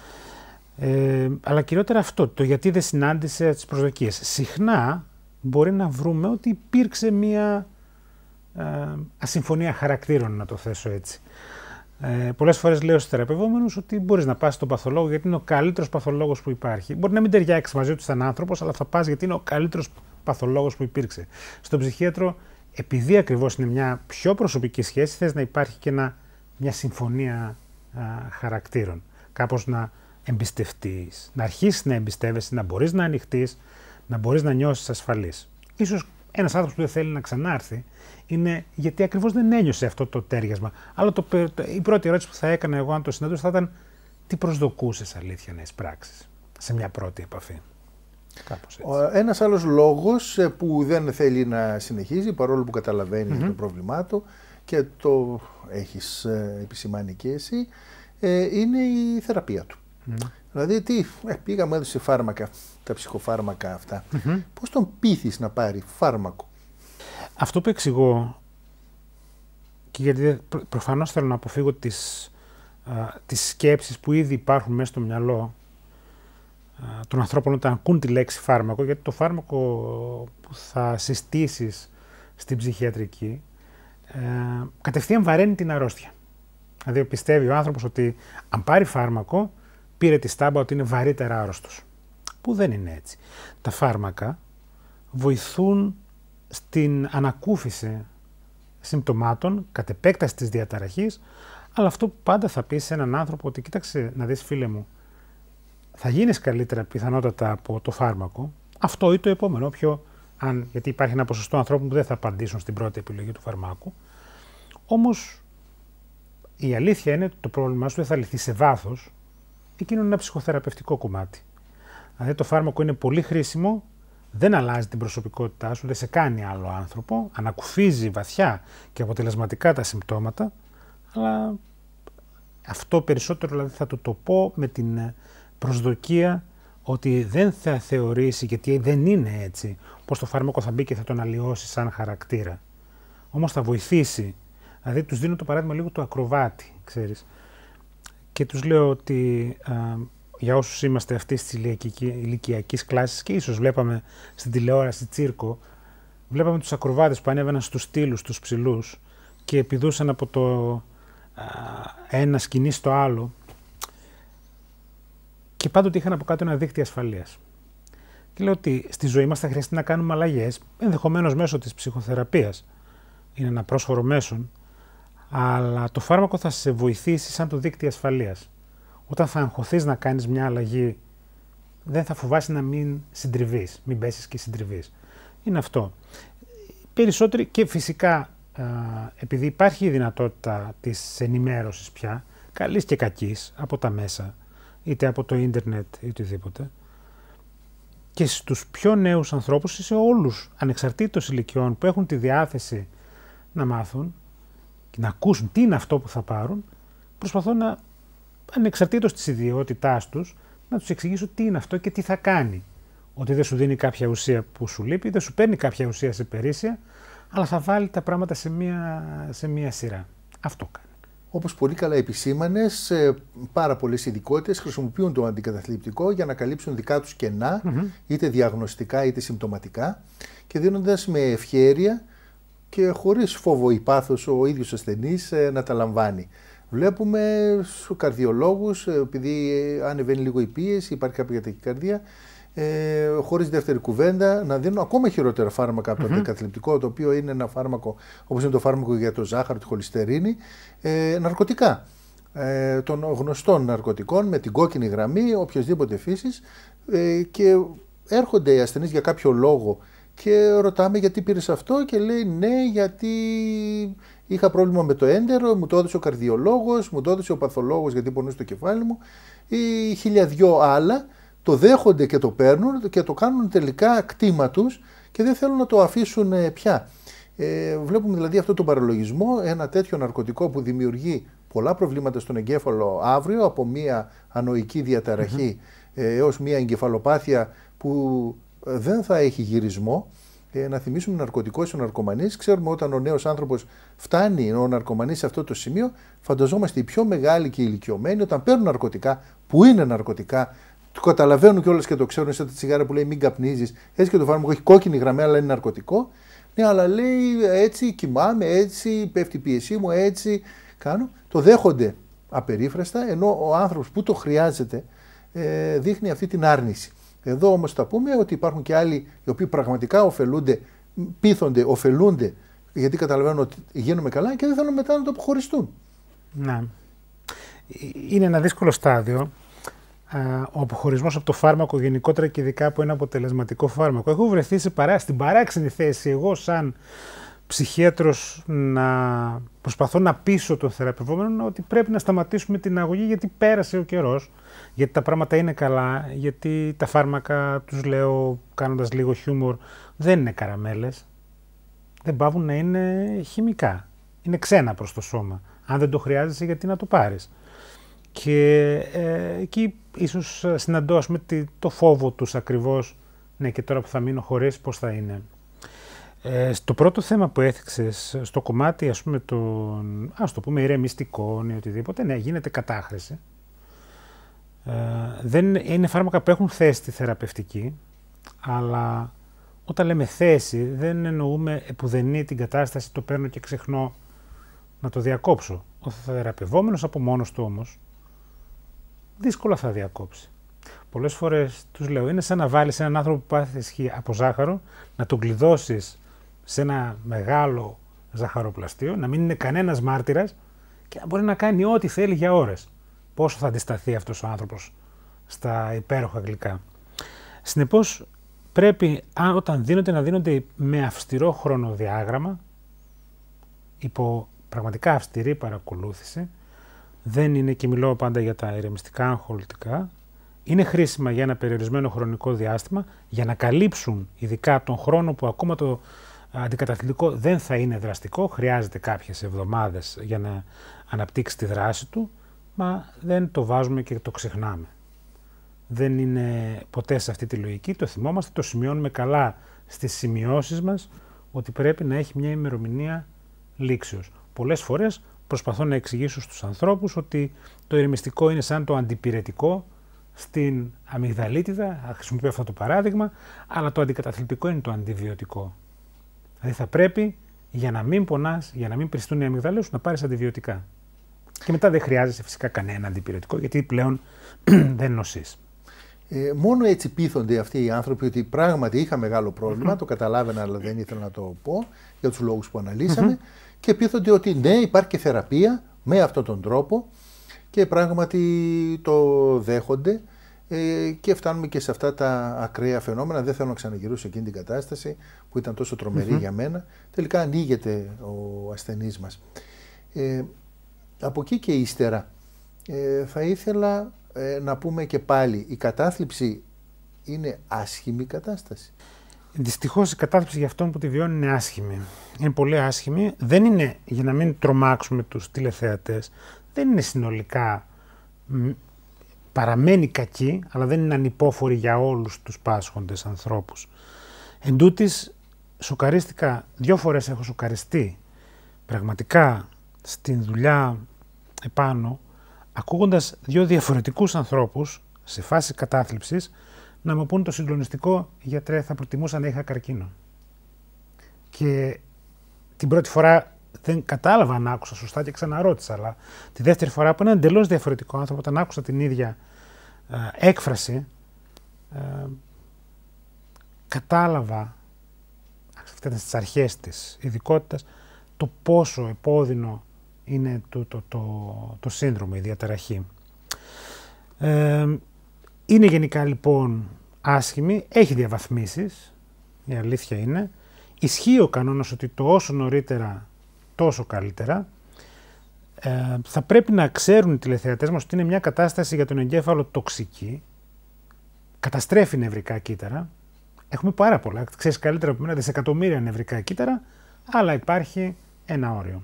Ε, αλλά κυριότερα αυτό, το γιατί δεν συνάντησε τις προσδοκίες. Συχνά μπορεί να βρούμε ότι υπήρξε μία ε, ασυμφωνία χαρακτήρων, να το θέσω έτσι. Ε, πολλές φορές λέω στους θεραπευόμενους ότι μπορείς να πας στον παθολόγο γιατί είναι ο καλύτερος παθολόγος που υπάρχει. Μπορεί να μην ταιριάξει μαζί του σαν άνθρωπος, αλλά θα πας γιατί είναι ο καλύτερος παθολόγος που υπήρξε. Στον ψυχίατρο, επειδή ακριβώς είναι μια πιο προσωπική σχέση, θες να υπάρχει και ένα, μια συμφωνία α, χαρακτήρων. Κάπως να εμπιστευτείς, να αρχίσεις να εμπιστεύεσαι, να μπορείς να ανοιχτείς, να μπορείς να νιώσεις ασφαλής. Ίσως ένας άνθρωπος που δεν θέλει να ξανάρθει είναι γιατί ακριβώς δεν ένιωσε αυτό το τέριασμα. Αλλά το, η πρώτη ερώτηση που θα έκανα εγώ, αν το συναντούσα, θα ήταν τι προσδοκούσες αλήθεια να εισπράξεις σε μια πρώτη επαφή. Κάπως έτσι. Ένας άλλος λόγος που δεν θέλει να συνεχίζει, παρόλο που καταλαβαίνει mm-hmm. το πρόβλημά του και το έχεις επισημάνει και εσύ, είναι η θεραπεία του. Mm. Δηλαδή, τι, ε, πήγα, μου έδωσε φάρμακα, τα ψυχοφάρμακα αυτά. Mm-hmm. Πώς τον πείθεις να πάρει φάρμακο? Αυτό που εξηγώ, και γιατί προ, προφανώς θέλω να αποφύγω τις, α, τις σκέψεις που ήδη υπάρχουν μέσα στο μυαλό α, των ανθρώπων όταν ακούν τη λέξη φάρμακο, γιατί το φάρμακο που θα συστήσεις στην ψυχιατρική ε, κατευθείαν βαραίνει την αρρώστια. Δηλαδή, πιστεύει ο άνθρωπος ότι αν πάρει φάρμακο, πήρε τη στάμπα ότι είναι βαρύτερα άρρωστος. Που δεν είναι έτσι. Τα φάρμακα βοηθούν στην ανακούφιση συμπτωμάτων, κατ' επέκταση της διαταραχής, αλλά αυτό που πάντα θα πει σε έναν άνθρωπο ότι κοίταξε να δεις φίλε μου, θα γίνεις καλύτερα πιθανότατα από το φάρμακο, αυτό ή το επόμενο, όποιο, αν, γιατί υπάρχει ένα ποσοστό ανθρώπων που δεν θα απαντήσουν στην πρώτη επιλογή του φαρμάκου, όμως η αλήθεια είναι ότι το πρόβλημά σου δεν θα λυθεί σε βάθος, εκείνο είναι ένα ψυχοθεραπευτικό κομμάτι. Δηλαδή το φάρμακο είναι πολύ χρήσιμο, δεν αλλάζει την προσωπικότητά σου, δεν σε κάνει άλλο άνθρωπο, ανακουφίζει βαθιά και αποτελεσματικά τα συμπτώματα, αλλά αυτό περισσότερο δηλαδή θα του το πω με την προσδοκία ότι δεν θα θεωρήσει, γιατί δεν είναι έτσι, πως το φάρμακο θα μπει και θα τον αλλοιώσει σαν χαρακτήρα. Όμως θα βοηθήσει. Δηλαδή τους δίνω το παράδειγμα λίγο του ακροβάτη, ξέρεις. Και τους λέω ότι α, για όσους είμαστε αυτής της ηλικιακής κλάσης και ίσως βλέπαμε στην τηλεόραση τσίρκο, βλέπαμε τους ακροβάτες που ανέβαιναν στους στήλους, τους ψηλούς και επηδούσαν από το α, ένα σκηνή στο άλλο και πάντοτε είχαν από κάτω ένα δίκτυο ασφαλείας. Και λέω ότι στη ζωή μας θα χρειαστεί να κάνουμε αλλαγές, ενδεχομένως μέσω της ψυχοθεραπείας. Είναι ένα πρόσφορο μέσον, αλλά το φάρμακο θα σε βοηθήσει σαν το δίκτυο ασφαλείας. Όταν θα αγχωθείς να κάνεις μια αλλαγή, δεν θα φοβάσαι να μην συντριβείς, μην πέσεις και συντριβείς. Είναι αυτό. Περισσότεροι και φυσικά, α, επειδή υπάρχει η δυνατότητα της ενημέρωσης πια, καλής και κακής, από τα μέσα, είτε από το ίντερνετ ή οτιδήποτε, και στους πιο νέους ανθρώπους ή σε όλους, ανεξαρτήτως ηλικιών, που έχουν τη διάθεση να μάθουν και να ακούσουν τι είναι αυτό που θα πάρουν, προσπαθώ να, ανεξαρτήτως της ιδιότητάς τους, να τους εξηγήσω τι είναι αυτό και τι θα κάνει. Ότι δεν σου δίνει κάποια ουσία που σου λείπει, δεν σου παίρνει κάποια ουσία σε περίσσια, αλλά θα βάλει τα πράγματα σε μία, σε μία σειρά. Αυτό κάνει. Όπως πολύ καλά επισήμανες, πάρα πολλές ειδικότητες χρησιμοποιούν το αντικαταθλιπτικό για να καλύψουν δικά τους κενά, mm-hmm. είτε διαγνωστικά είτε συμπτωματικά, και δίνοντας με ευχέρεια και χωρίς φόβο ή πάθος ο ίδιος ασθενής να τα λαμβάνει. Βλέπουμε στους καρδιολόγους, επειδή ανεβαίνει λίγο η πίεση, υπάρχει κάποια ταχυκαρδία, ε, χωρίς δεύτερη κουβέντα, να δίνουν ακόμα χειρότερα φάρμακα από mm-hmm. το αντικαταθλιπτικό, το οποίο είναι ένα φάρμακο, όπως είναι το φάρμακο για το ζάχαρο, τη χολυστερίνη, ε, ναρκωτικά. Ε, των γνωστών ναρκωτικών με την κόκκινη γραμμή, οποιασδήποτε φύσης, ε, και έρχονται οι ασθενείς για κάποιο λόγο και ρωτάμε γιατί πήρες αυτό και λέει ναι, γιατί είχα πρόβλημα με το έντερο, μου το έδωσε ο καρδιολόγος, μου το έδωσε ο παθολόγος γιατί πονούσε το κεφάλι μου, ή χίλια δυο άλλα. Το δέχονται και το παίρνουν και το κάνουν τελικά κτήμα τους και δεν θέλουν να το αφήσουν πια. Ε, βλέπουμε δηλαδή αυτό τον παραλογισμό, ένα τέτοιο ναρκωτικό που δημιουργεί πολλά προβλήματα στον εγκέφαλο αύριο, από μια ανοική διαταραχή mm-hmm. ε, έως μια εγκεφαλοπάθεια που δεν θα έχει γυρισμό. Ε, να θυμίσουμε ναρκωτικός ο ναρκωμανής. Ξέρουμε όταν ο νέος άνθρωπος φτάνει, ο ναρκωμανής, σε αυτό το σημείο, φανταζόμαστε οι πιο μεγάλοι και ηλικιωμένοι όταν παίρνουν ναρκωτικά, που είναι ναρκωτικά, το καταλαβαίνουν κιόλας και το ξέρουν, σαν τη τσιγάρα που λέει μην καπνίζεις, έτσι και το φάρμακο έχει κόκκινη γραμμή, αλλά είναι ναρκωτικό. Ναι, αλλά λέει έτσι κοιμάμαι, έτσι πέφτει η πίεσή μου, έτσι κάνω. Το δέχονται απερίφραστα, ενώ ο άνθρωπος που το χρειάζεται ε, δείχνει αυτή την άρνηση. Εδώ όμως θα πούμε ότι υπάρχουν και άλλοι οι οποίοι πραγματικά ωφελούνται, πείθονται, ωφελούνται, γιατί καταλαβαίνουν ότι γίνουμε καλά και δεν θέλουν μετά να το αποχωριστούν. Ναι. Είναι ένα δύσκολο στάδιο. Ο αποχωρισμός από το φάρμακο γενικότερα και ειδικά από ένα αποτελεσματικό φάρμακο. Έχω βρεθεί σε παρά, στην παράξενη θέση εγώ σαν ψυχίατρος να προσπαθώ να πείσω τον θεραπευόμενο ότι πρέπει να σταματήσουμε την αγωγή γιατί πέρασε ο καιρός, γιατί τα πράγματα είναι καλά, γιατί τα φάρμακα, τους λέω κάνοντας λίγο χιούμορ, δεν είναι καραμέλες, δεν πάβουν να είναι χημικά, είναι ξένα προς το σώμα. Αν δεν το χρειάζεσαι, γιατί να το πάρεις. Και ε, εκεί ίσως συναντώ ας πούμε, το φόβο τους ακριβώς, ναι, και τώρα που θα μείνω χωρίς πώς θα είναι. Ε, στο πρώτο θέμα που έθιξες, στο κομμάτι ας πούμε των, ας το πούμε ηρεμιστικών ή οτιδήποτε, ναι, γίνεται κατάχρηση. Ε, δεν είναι φάρμακα που έχουν θέση στη θεραπευτική, αλλά όταν λέμε θέση δεν εννοούμε επουδενή την κατάσταση, το παίρνω και ξεχνώ να το διακόψω. Ο θεραπευόμενος από μόνος του όμως δύσκολα θα διακόψει. Πολλές φορές τους λέω, είναι σαν να βάλεις έναν άνθρωπο που πάθει ισχύ από ζάχαρο, να τον κλειδώσεις σε ένα μεγάλο ζαχαροπλαστείο, να μην είναι κανένας μάρτυρας και να μπορεί να κάνει ό,τι θέλει για ώρες. Πόσο θα αντισταθεί αυτός ο άνθρωπος στα υπέροχα γλυκά. Συνεπώς, πρέπει όταν δίνονται να δίνονται με αυστηρό χρονοδιάγραμμα, υπό πραγματικά αυστηρή παρακολούθηση. Δεν είναι, και μιλώ πάντα για τα ηρεμιστικά αγχολητικά, είναι χρήσιμα για ένα περιορισμένο χρονικό διάστημα για να καλύψουν ειδικά τον χρόνο που ακόμα το αντικαταθλιπτικό δεν θα είναι δραστικό, χρειάζεται κάποιες εβδομάδες για να αναπτύξει τη δράση του. μα δεν το βάζουμε και το ξεχνάμε. Δεν είναι ποτέ σε αυτή τη λογική, το θυμόμαστε, το σημειώνουμε καλά στις σημειώσεις μας, ότι πρέπει να έχει μια ημερομηνία λήξεως. Πολλές φορές προσπαθώ να εξηγήσω στους ανθρώπους ότι το ηρεμιστικό είναι σαν το αντιπυρετικό στην αμυγδαλίτιδα, χρησιμοποιώ αυτό το παράδειγμα, αλλά το αντικαταθλιπτικό είναι το αντιβιωτικό. Δηλαδή θα πρέπει για να μην πονάς, για να μην πριστούν οι αμυγδαλές σου, να πάρεις αντιβιωτικά. Και μετά δεν χρειάζεσαι φυσικά κανένα αντιπυρετικό, γιατί πλέον δεν νοσείς. Ε, μόνο έτσι πείθονται αυτοί οι άνθρωποι ότι πράγματι είχα μεγάλο πρόβλημα, mm-hmm. το καταλάβαινα αλλά δεν ήθελα να το πω για τους λόγους που αναλύσαμε, mm-hmm. και πείθονται ότι ναι, υπάρχει και θεραπεία με αυτόν τον τρόπο και πράγματι το δέχονται ε, και φτάνουμε και σε αυτά τα ακραία φαινόμενα. Δεν θέλω να ξαναγυρίσω σε εκείνη την κατάσταση που ήταν τόσο τρομερή mm-hmm. για μένα. Τελικά ανοίγεται ο ασθενής μας. Ε, από εκεί και ύστερα ε, θα ήθελα ε, να πούμε και πάλι, η κατάθλιψη είναι άσχημη κατάσταση. Δυστυχώς η κατάθλιψη για αυτόν που τη βιώνει είναι άσχημη. Είναι πολύ άσχημη. Δεν είναι, για να μην τρομάξουμε τους τηλεθεατές, δεν είναι συνολικά, παραμένει κακή, αλλά δεν είναι ανυπόφορη για όλους τους πάσχοντες ανθρώπους. Εν τούτης, σοκαρίστηκα, δύο φορές έχω σοκαριστεί πραγματικά στην δουλειά επάνω, ακούγοντας δύο διαφορετικούς ανθρώπους σε φάση κατάθλιψης να μου πούν το συγκλονιστικό: γιατρέ, θα προτιμούσα να είχα καρκίνο. Και την πρώτη φορά δεν κατάλαβα αν άκουσα σωστά και ξαναρώτησα, αλλά τη δεύτερη φορά που έναν εντελώς διαφορετικό άνθρωπο, όταν άκουσα την ίδια ε, έκφραση, ε, κατάλαβα, αυτά ήταν στις αρχές της ειδικότητας, το πόσο επώδυνο είναι το, το, το, το σύνδρομο, η διαταραχή. Ε, είναι γενικά λοιπόν άσχημη, έχει διαβαθμίσεις, η αλήθεια είναι. Ισχύει ο κανόνας ότι το όσο νωρίτερα τόσο καλύτερα. Ε, θα πρέπει να ξέρουν οι τηλεθεατές μας ότι είναι μια κατάσταση για τον εγκέφαλο τοξική, καταστρέφει νευρικά κύτταρα. Έχουμε πάρα πολλά, ξέρεις καλύτερα από μένα, δισεκατομμύρια νευρικά κύτταρα, αλλά υπάρχει ένα όριο.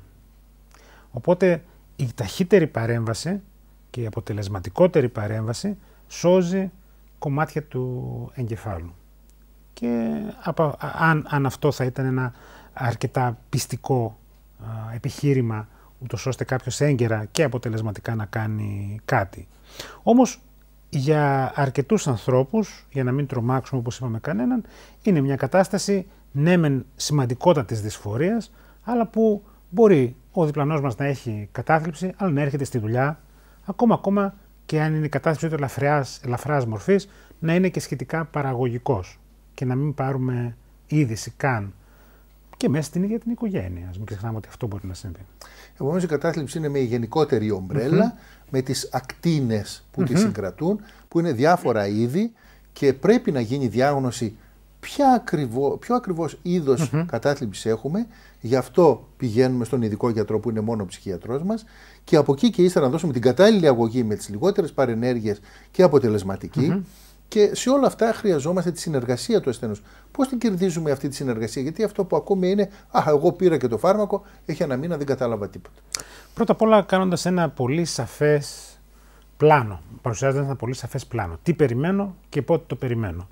Οπότε η ταχύτερη παρέμβαση και η αποτελεσματικότερη παρέμβαση σώζει κομμάτια του εγκεφάλου. Και αν, αν αυτό θα ήταν ένα αρκετά πιστικό α, επιχείρημα, ούτως ώστε κάποιος έγκαιρα και αποτελεσματικά να κάνει κάτι. Όμως για αρκετούς ανθρώπους, για να μην τρομάξουμε όπως είπαμε κανέναν, είναι μια κατάσταση ναι μεν σημαντικότατης δυσφορίας, αλλά που μπορεί ο διπλανός μας να έχει κατάθλιψη, αλλά να έρχεται στη δουλειά, ακόμα ακόμα και αν είναι η κατάθλιψη του ελαφράς, ελαφράς μορφής, να είναι και σχετικά παραγωγικός και να μην πάρουμε είδηση καν και μέσα στην ίδια την οικογένεια. Ας μην ξεχνάμε ότι αυτό μπορεί να συμβεί. Επομένως η κατάθλιψη είναι με γενικότερη ομπρέλα, mm-hmm. με τις ακτίνες που mm-hmm. τη συγκρατούν, που είναι διάφορα είδη και πρέπει να γίνει διάγνωση ποια ακριβώ, ποιο ακριβώς είδος mm-hmm. κατάθλιψης έχουμε. Γι' αυτό πηγαίνουμε στον ειδικό γιατρό που είναι μόνο ο ψυχιατρός μας και από εκεί και ύστερα να δώσουμε την κατάλληλη αγωγή με τις λιγότερες παρενέργειες και αποτελεσματική. Mm-hmm. Και σε όλα αυτά χρειαζόμαστε τη συνεργασία του ασθενούς. Πώς την κερδίζουμε αυτή τη συνεργασία, γιατί αυτό που ακούμε είναι «Α, εγώ πήρα και το φάρμακο, έχει ένα μήνα, δεν κατάλαβα τίποτα». Πρώτα απ' όλα κάνοντας ένα πολύ σαφές πλάνο, παρουσιάζοντας ένα πολύ σαφές πλάνο. Τι περιμένω και πότε το περιμένω.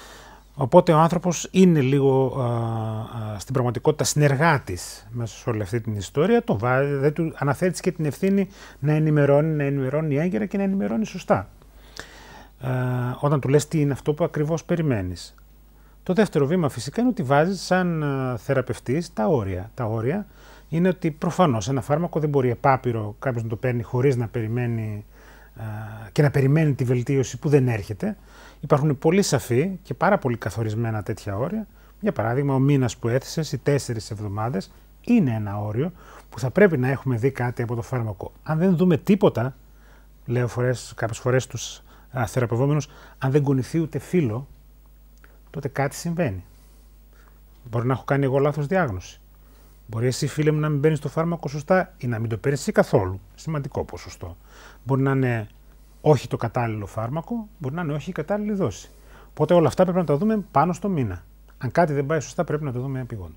Οπότε ο άνθρωπος είναι λίγο α, α, στην πραγματικότητα συνεργάτης μέσα σε όλη αυτή την ιστορία. Το βάζει, δεν του αναθέτει και την ευθύνη να ενημερώνει, να ενημερώνει έγκαιρα και να ενημερώνει σωστά. Ε, όταν του λες τι είναι αυτό που ακριβώς περιμένεις. Το δεύτερο βήμα φυσικά είναι ότι βάζεις σαν ε, θεραπευτής τα όρια. Τα όρια είναι ότι προφανώς ένα φάρμακο δεν μπορεί επάπειρο κάποιος να το παίρνει χωρίς να περιμένει ε, και να περιμένει τη βελτίωση που δεν έρχεται. Υπάρχουν πολύ σαφή και πάρα πολύ καθορισμένα τέτοια όρια. Για παράδειγμα, ο μήνας που έθεσες, οι τέσσερις εβδομάδες, είναι ένα όριο που θα πρέπει να έχουμε δει κάτι από το φάρμακο. Αν δεν δούμε τίποτα, λέω φορές, κάποιες φορές τους θεραπευόμενους, αν δεν κουνηθεί ούτε φύλλο, τότε κάτι συμβαίνει. Μπορεί να έχω κάνει εγώ λάθος διάγνωση. Μπορεί εσύ, φίλε μου, να μην παίρνεις το φάρμακο σωστά ή να μην το παίρνεις εσύ καθόλου. Σημαντικό ποσοστό. Μπορεί να είναι όχι το κατάλληλο φάρμακο, μπορεί να είναι όχι η κατάλληλη δόση. Οπότε όλα αυτά πρέπει να τα δούμε πάνω στο μήνα. Αν κάτι δεν πάει σωστά, πρέπει να το δούμε επειγόντως.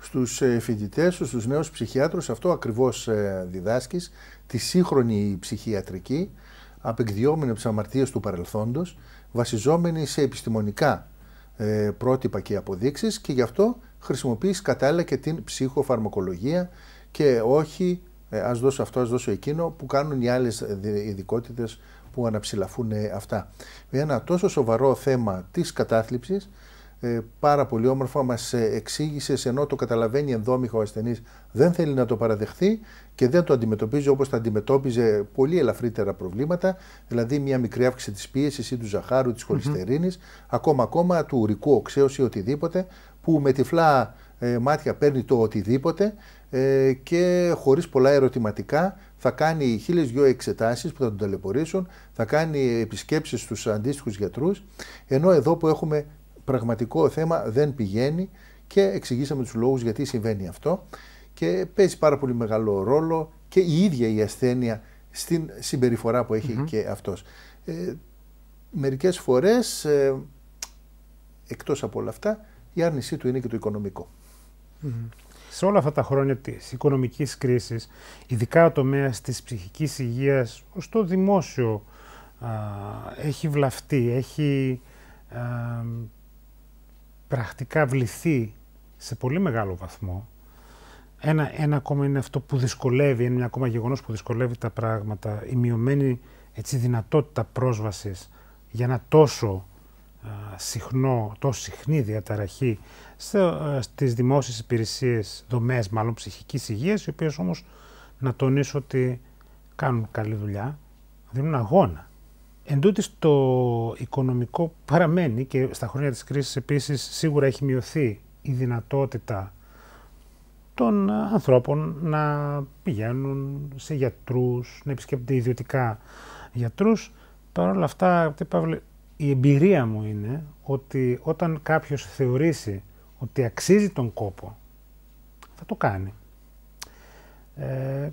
στους φοιτητές σου, στους νέους ψυχιάτρους, αυτό ακριβώς διδάσκεις, τη σύγχρονη ψυχιατρική, απεκδιώμενη από τις αμαρτίες του παρελθόντος, βασιζόμενη σε επιστημονικά ε, πρότυπα και αποδείξεις, και γι' αυτό χρησιμοποιείς κατάλληλα και την ψυχοφαρμακολογία και όχι ε, ας δώσω αυτό, ας δώσω εκείνο, που κάνουν οι άλλες ειδικότητες που αναψηλαφούν αυτά. Ένα τόσο σοβαρό θέμα της κατάθλιψης, ε, πάρα πολύ όμορφα μας εξήγησες, ενώ το καταλαβαίνει ενδόμηχα ο ασθενής, δεν θέλει να το παραδεχθεί και δεν το αντιμετωπίζει όπως τα αντιμετώπιζε πολύ ελαφρύτερα προβλήματα, δηλαδή μια μικρή αύξηση της πίεσης ή του ζαχάρου, της χολυστερίνης, mm-hmm. ακόμα ακόμα του ουρικού οξέως ή οτιδήποτε, που με τυφλά ε, μάτια παίρνει το οτιδήποτε ε, και χωρίς πολλά ερωτηματικά θα κάνει χίλιες δυο εξετάσεις που θα τον ταλαιπωρήσουν, θα κάνει επισκέψεις στους αντίστοιχους γιατρούς, ενώ εδώ που έχουμε πραγματικό θέμα δεν πηγαίνει, και εξηγήσαμε τους λόγους γιατί συμβαίνει αυτό, και παίζει πάρα πολύ μεγάλο ρόλο και η ίδια η ασθένεια στην συμπεριφορά που έχει mm-hmm. και αυτός. Ε, μερικές φορές, ε, εκτός από όλα αυτά, η άρνησή του είναι και το οικονομικό. Mm-hmm. Σε όλα αυτά τα χρόνια της οικονομικής κρίσης, ειδικά ο τομέας της ψυχικής υγείας στο δημόσιο α, έχει βλαφτεί, έχει α, πρακτικά βληθεί σε πολύ μεγάλο βαθμό. Ένα, ένα ακόμα είναι αυτό που δυσκολεύει, είναι μια ακόμα γεγονός που δυσκολεύει τα πράγματα, η μειωμένη έτσι, δυνατότητα πρόσβασης για ένα τόσο α, συχνό, τόσο συχνή διαταραχή σε, α, στις δημόσιες υπηρεσίες, δομές μάλλον ψυχικής υγείας, οι οποίες όμως, να τονίσω ότι κάνουν καλή δουλειά, δίνουν αγώνα. Εν τούτης, το οικονομικό παραμένει και στα χρόνια της κρίσης επίσης σίγουρα έχει μειωθεί η δυνατότητα των ανθρώπων να πηγαίνουν σε γιατρούς, να επισκέπτονται ιδιωτικά γιατρούς. Παρ' όλα αυτά, Παύλε, η εμπειρία μου είναι ότι όταν κάποιος θεωρήσει ότι αξίζει τον κόπο, θα το κάνει. Ε,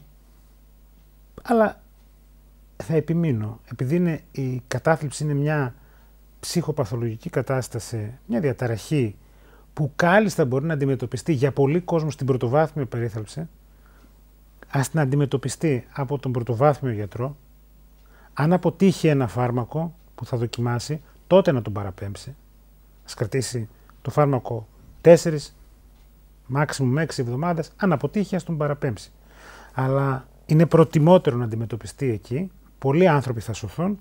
αλλά θα επιμείνω, επειδή είναι, η κατάθλιψη είναι μια ψυχοπαθολογική κατάσταση, μια διαταραχή που κάλλιστα μπορεί να αντιμετωπιστεί για πολλοί κόσμο στην πρωτοβάθμια περίθαλψη, ας την αντιμετωπιστεί από τον πρωτοβάθμιο γιατρό. Αν αποτύχει ένα φάρμακο που θα δοκιμάσει, τότε να τον παραπέμψει. Ας κρατήσει το φάρμακο τέσσερις, maximum έξι εβδομάδες, αν αποτύχει ας τον παραπέμψει. Αλλά είναι προτιμότερο να αντιμετωπιστεί εκεί, πολλοί άνθρωποι θα σωθούν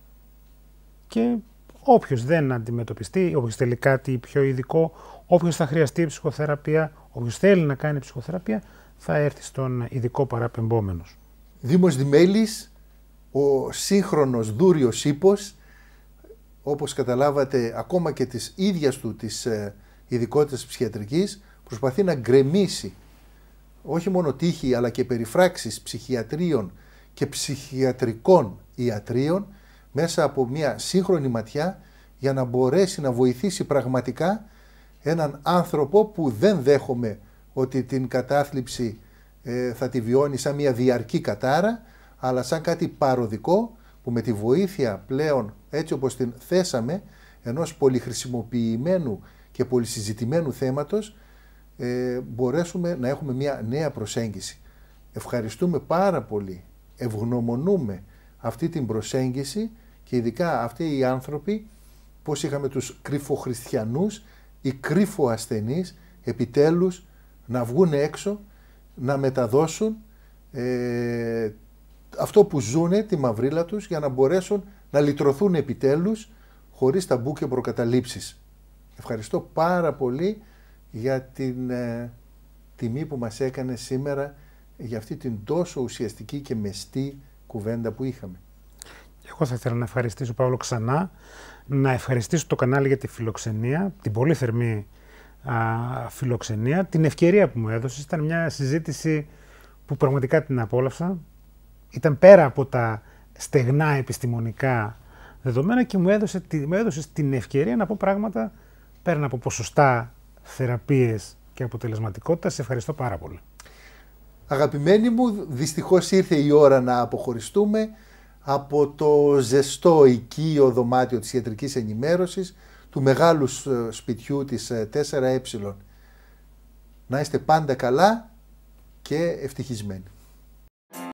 και όποιος δεν αντιμετωπιστεί, όποιος θέλει κάτι πιο ειδικό, όποιος θα χρειαστεί ψυχοθεραπεία, όποιος θέλει να κάνει ψυχοθεραπεία, θα έρθει στον ειδικό παραπεμπόμενος. Δήμος Δημέλης, ο σύγχρονος δούριος ύπος, όπως καταλάβατε ακόμα και της ίδιας του της ειδικότητας ψυχιατρικής, προσπαθεί να γκρεμίσει όχι μόνο τύχη αλλά και περιφράξεις ψυχιατρίων και ψυχιατρικών ιατρίων μέσα από μια σύγχρονη ματιά, για να μπορέσει να βοηθήσει πραγματικά έναν άνθρωπο που δεν δέχομαι ότι την κατάθλιψη ε, θα τη βιώνει σαν μια διαρκή κατάρα, αλλά σαν κάτι παροδικό που με τη βοήθεια πλέον, έτσι όπως την θέσαμε, ενός πολυχρησιμοποιημένου και πολυσυζητημένου θέματος, ε, μπορέσουμε να έχουμε μια νέα προσέγγιση. Ευχαριστούμε πάρα πολύ, ευγνωμονούμε αυτή την προσέγγιση και ειδικά αυτοί οι άνθρωποι, πώς είχαμε τους κρυφοχριστιανούς ή κρυφοασθενείς, επιτέλους να βγουν έξω, να μεταδώσουν ε, αυτό που ζουνε, τη μαυρίλα τους, για να μπορέσουν να λυτρωθούν επιτέλους χωρίς ταμπού και προκαταλήψεις. Ευχαριστώ πάρα πολύ για την ε, τιμή που μας έκανε σήμερα για αυτή την τόσο ουσιαστική και μεστή κουβέντα που είχαμε. Εγώ θα ήθελα να ευχαριστήσω, Παύλο, ξανά, να ευχαριστήσω το κανάλι για τη φιλοξενία, την πολύ θερμή α, φιλοξενία, την ευκαιρία που μου έδωσες. Ήταν μια συζήτηση που πραγματικά την απόλαυσα. Ήταν πέρα από τα στεγνά επιστημονικά δεδομένα και μου, έδωσε, μου έδωσες την ευκαιρία να πω πράγματα πέραν από ποσοστά, θεραπείες και αποτελεσματικότητα. Σε ευχαριστώ πάρα πολύ. Αγαπημένοι μου, δυστυχώς ήρθε η ώρα να αποχωριστούμε από το ζεστό οικείο δωμάτιο της ιατρικής ενημέρωσης του μεγάλου σπιτιού της τέσσερα ε. Να είστε πάντα καλά και ευτυχισμένοι.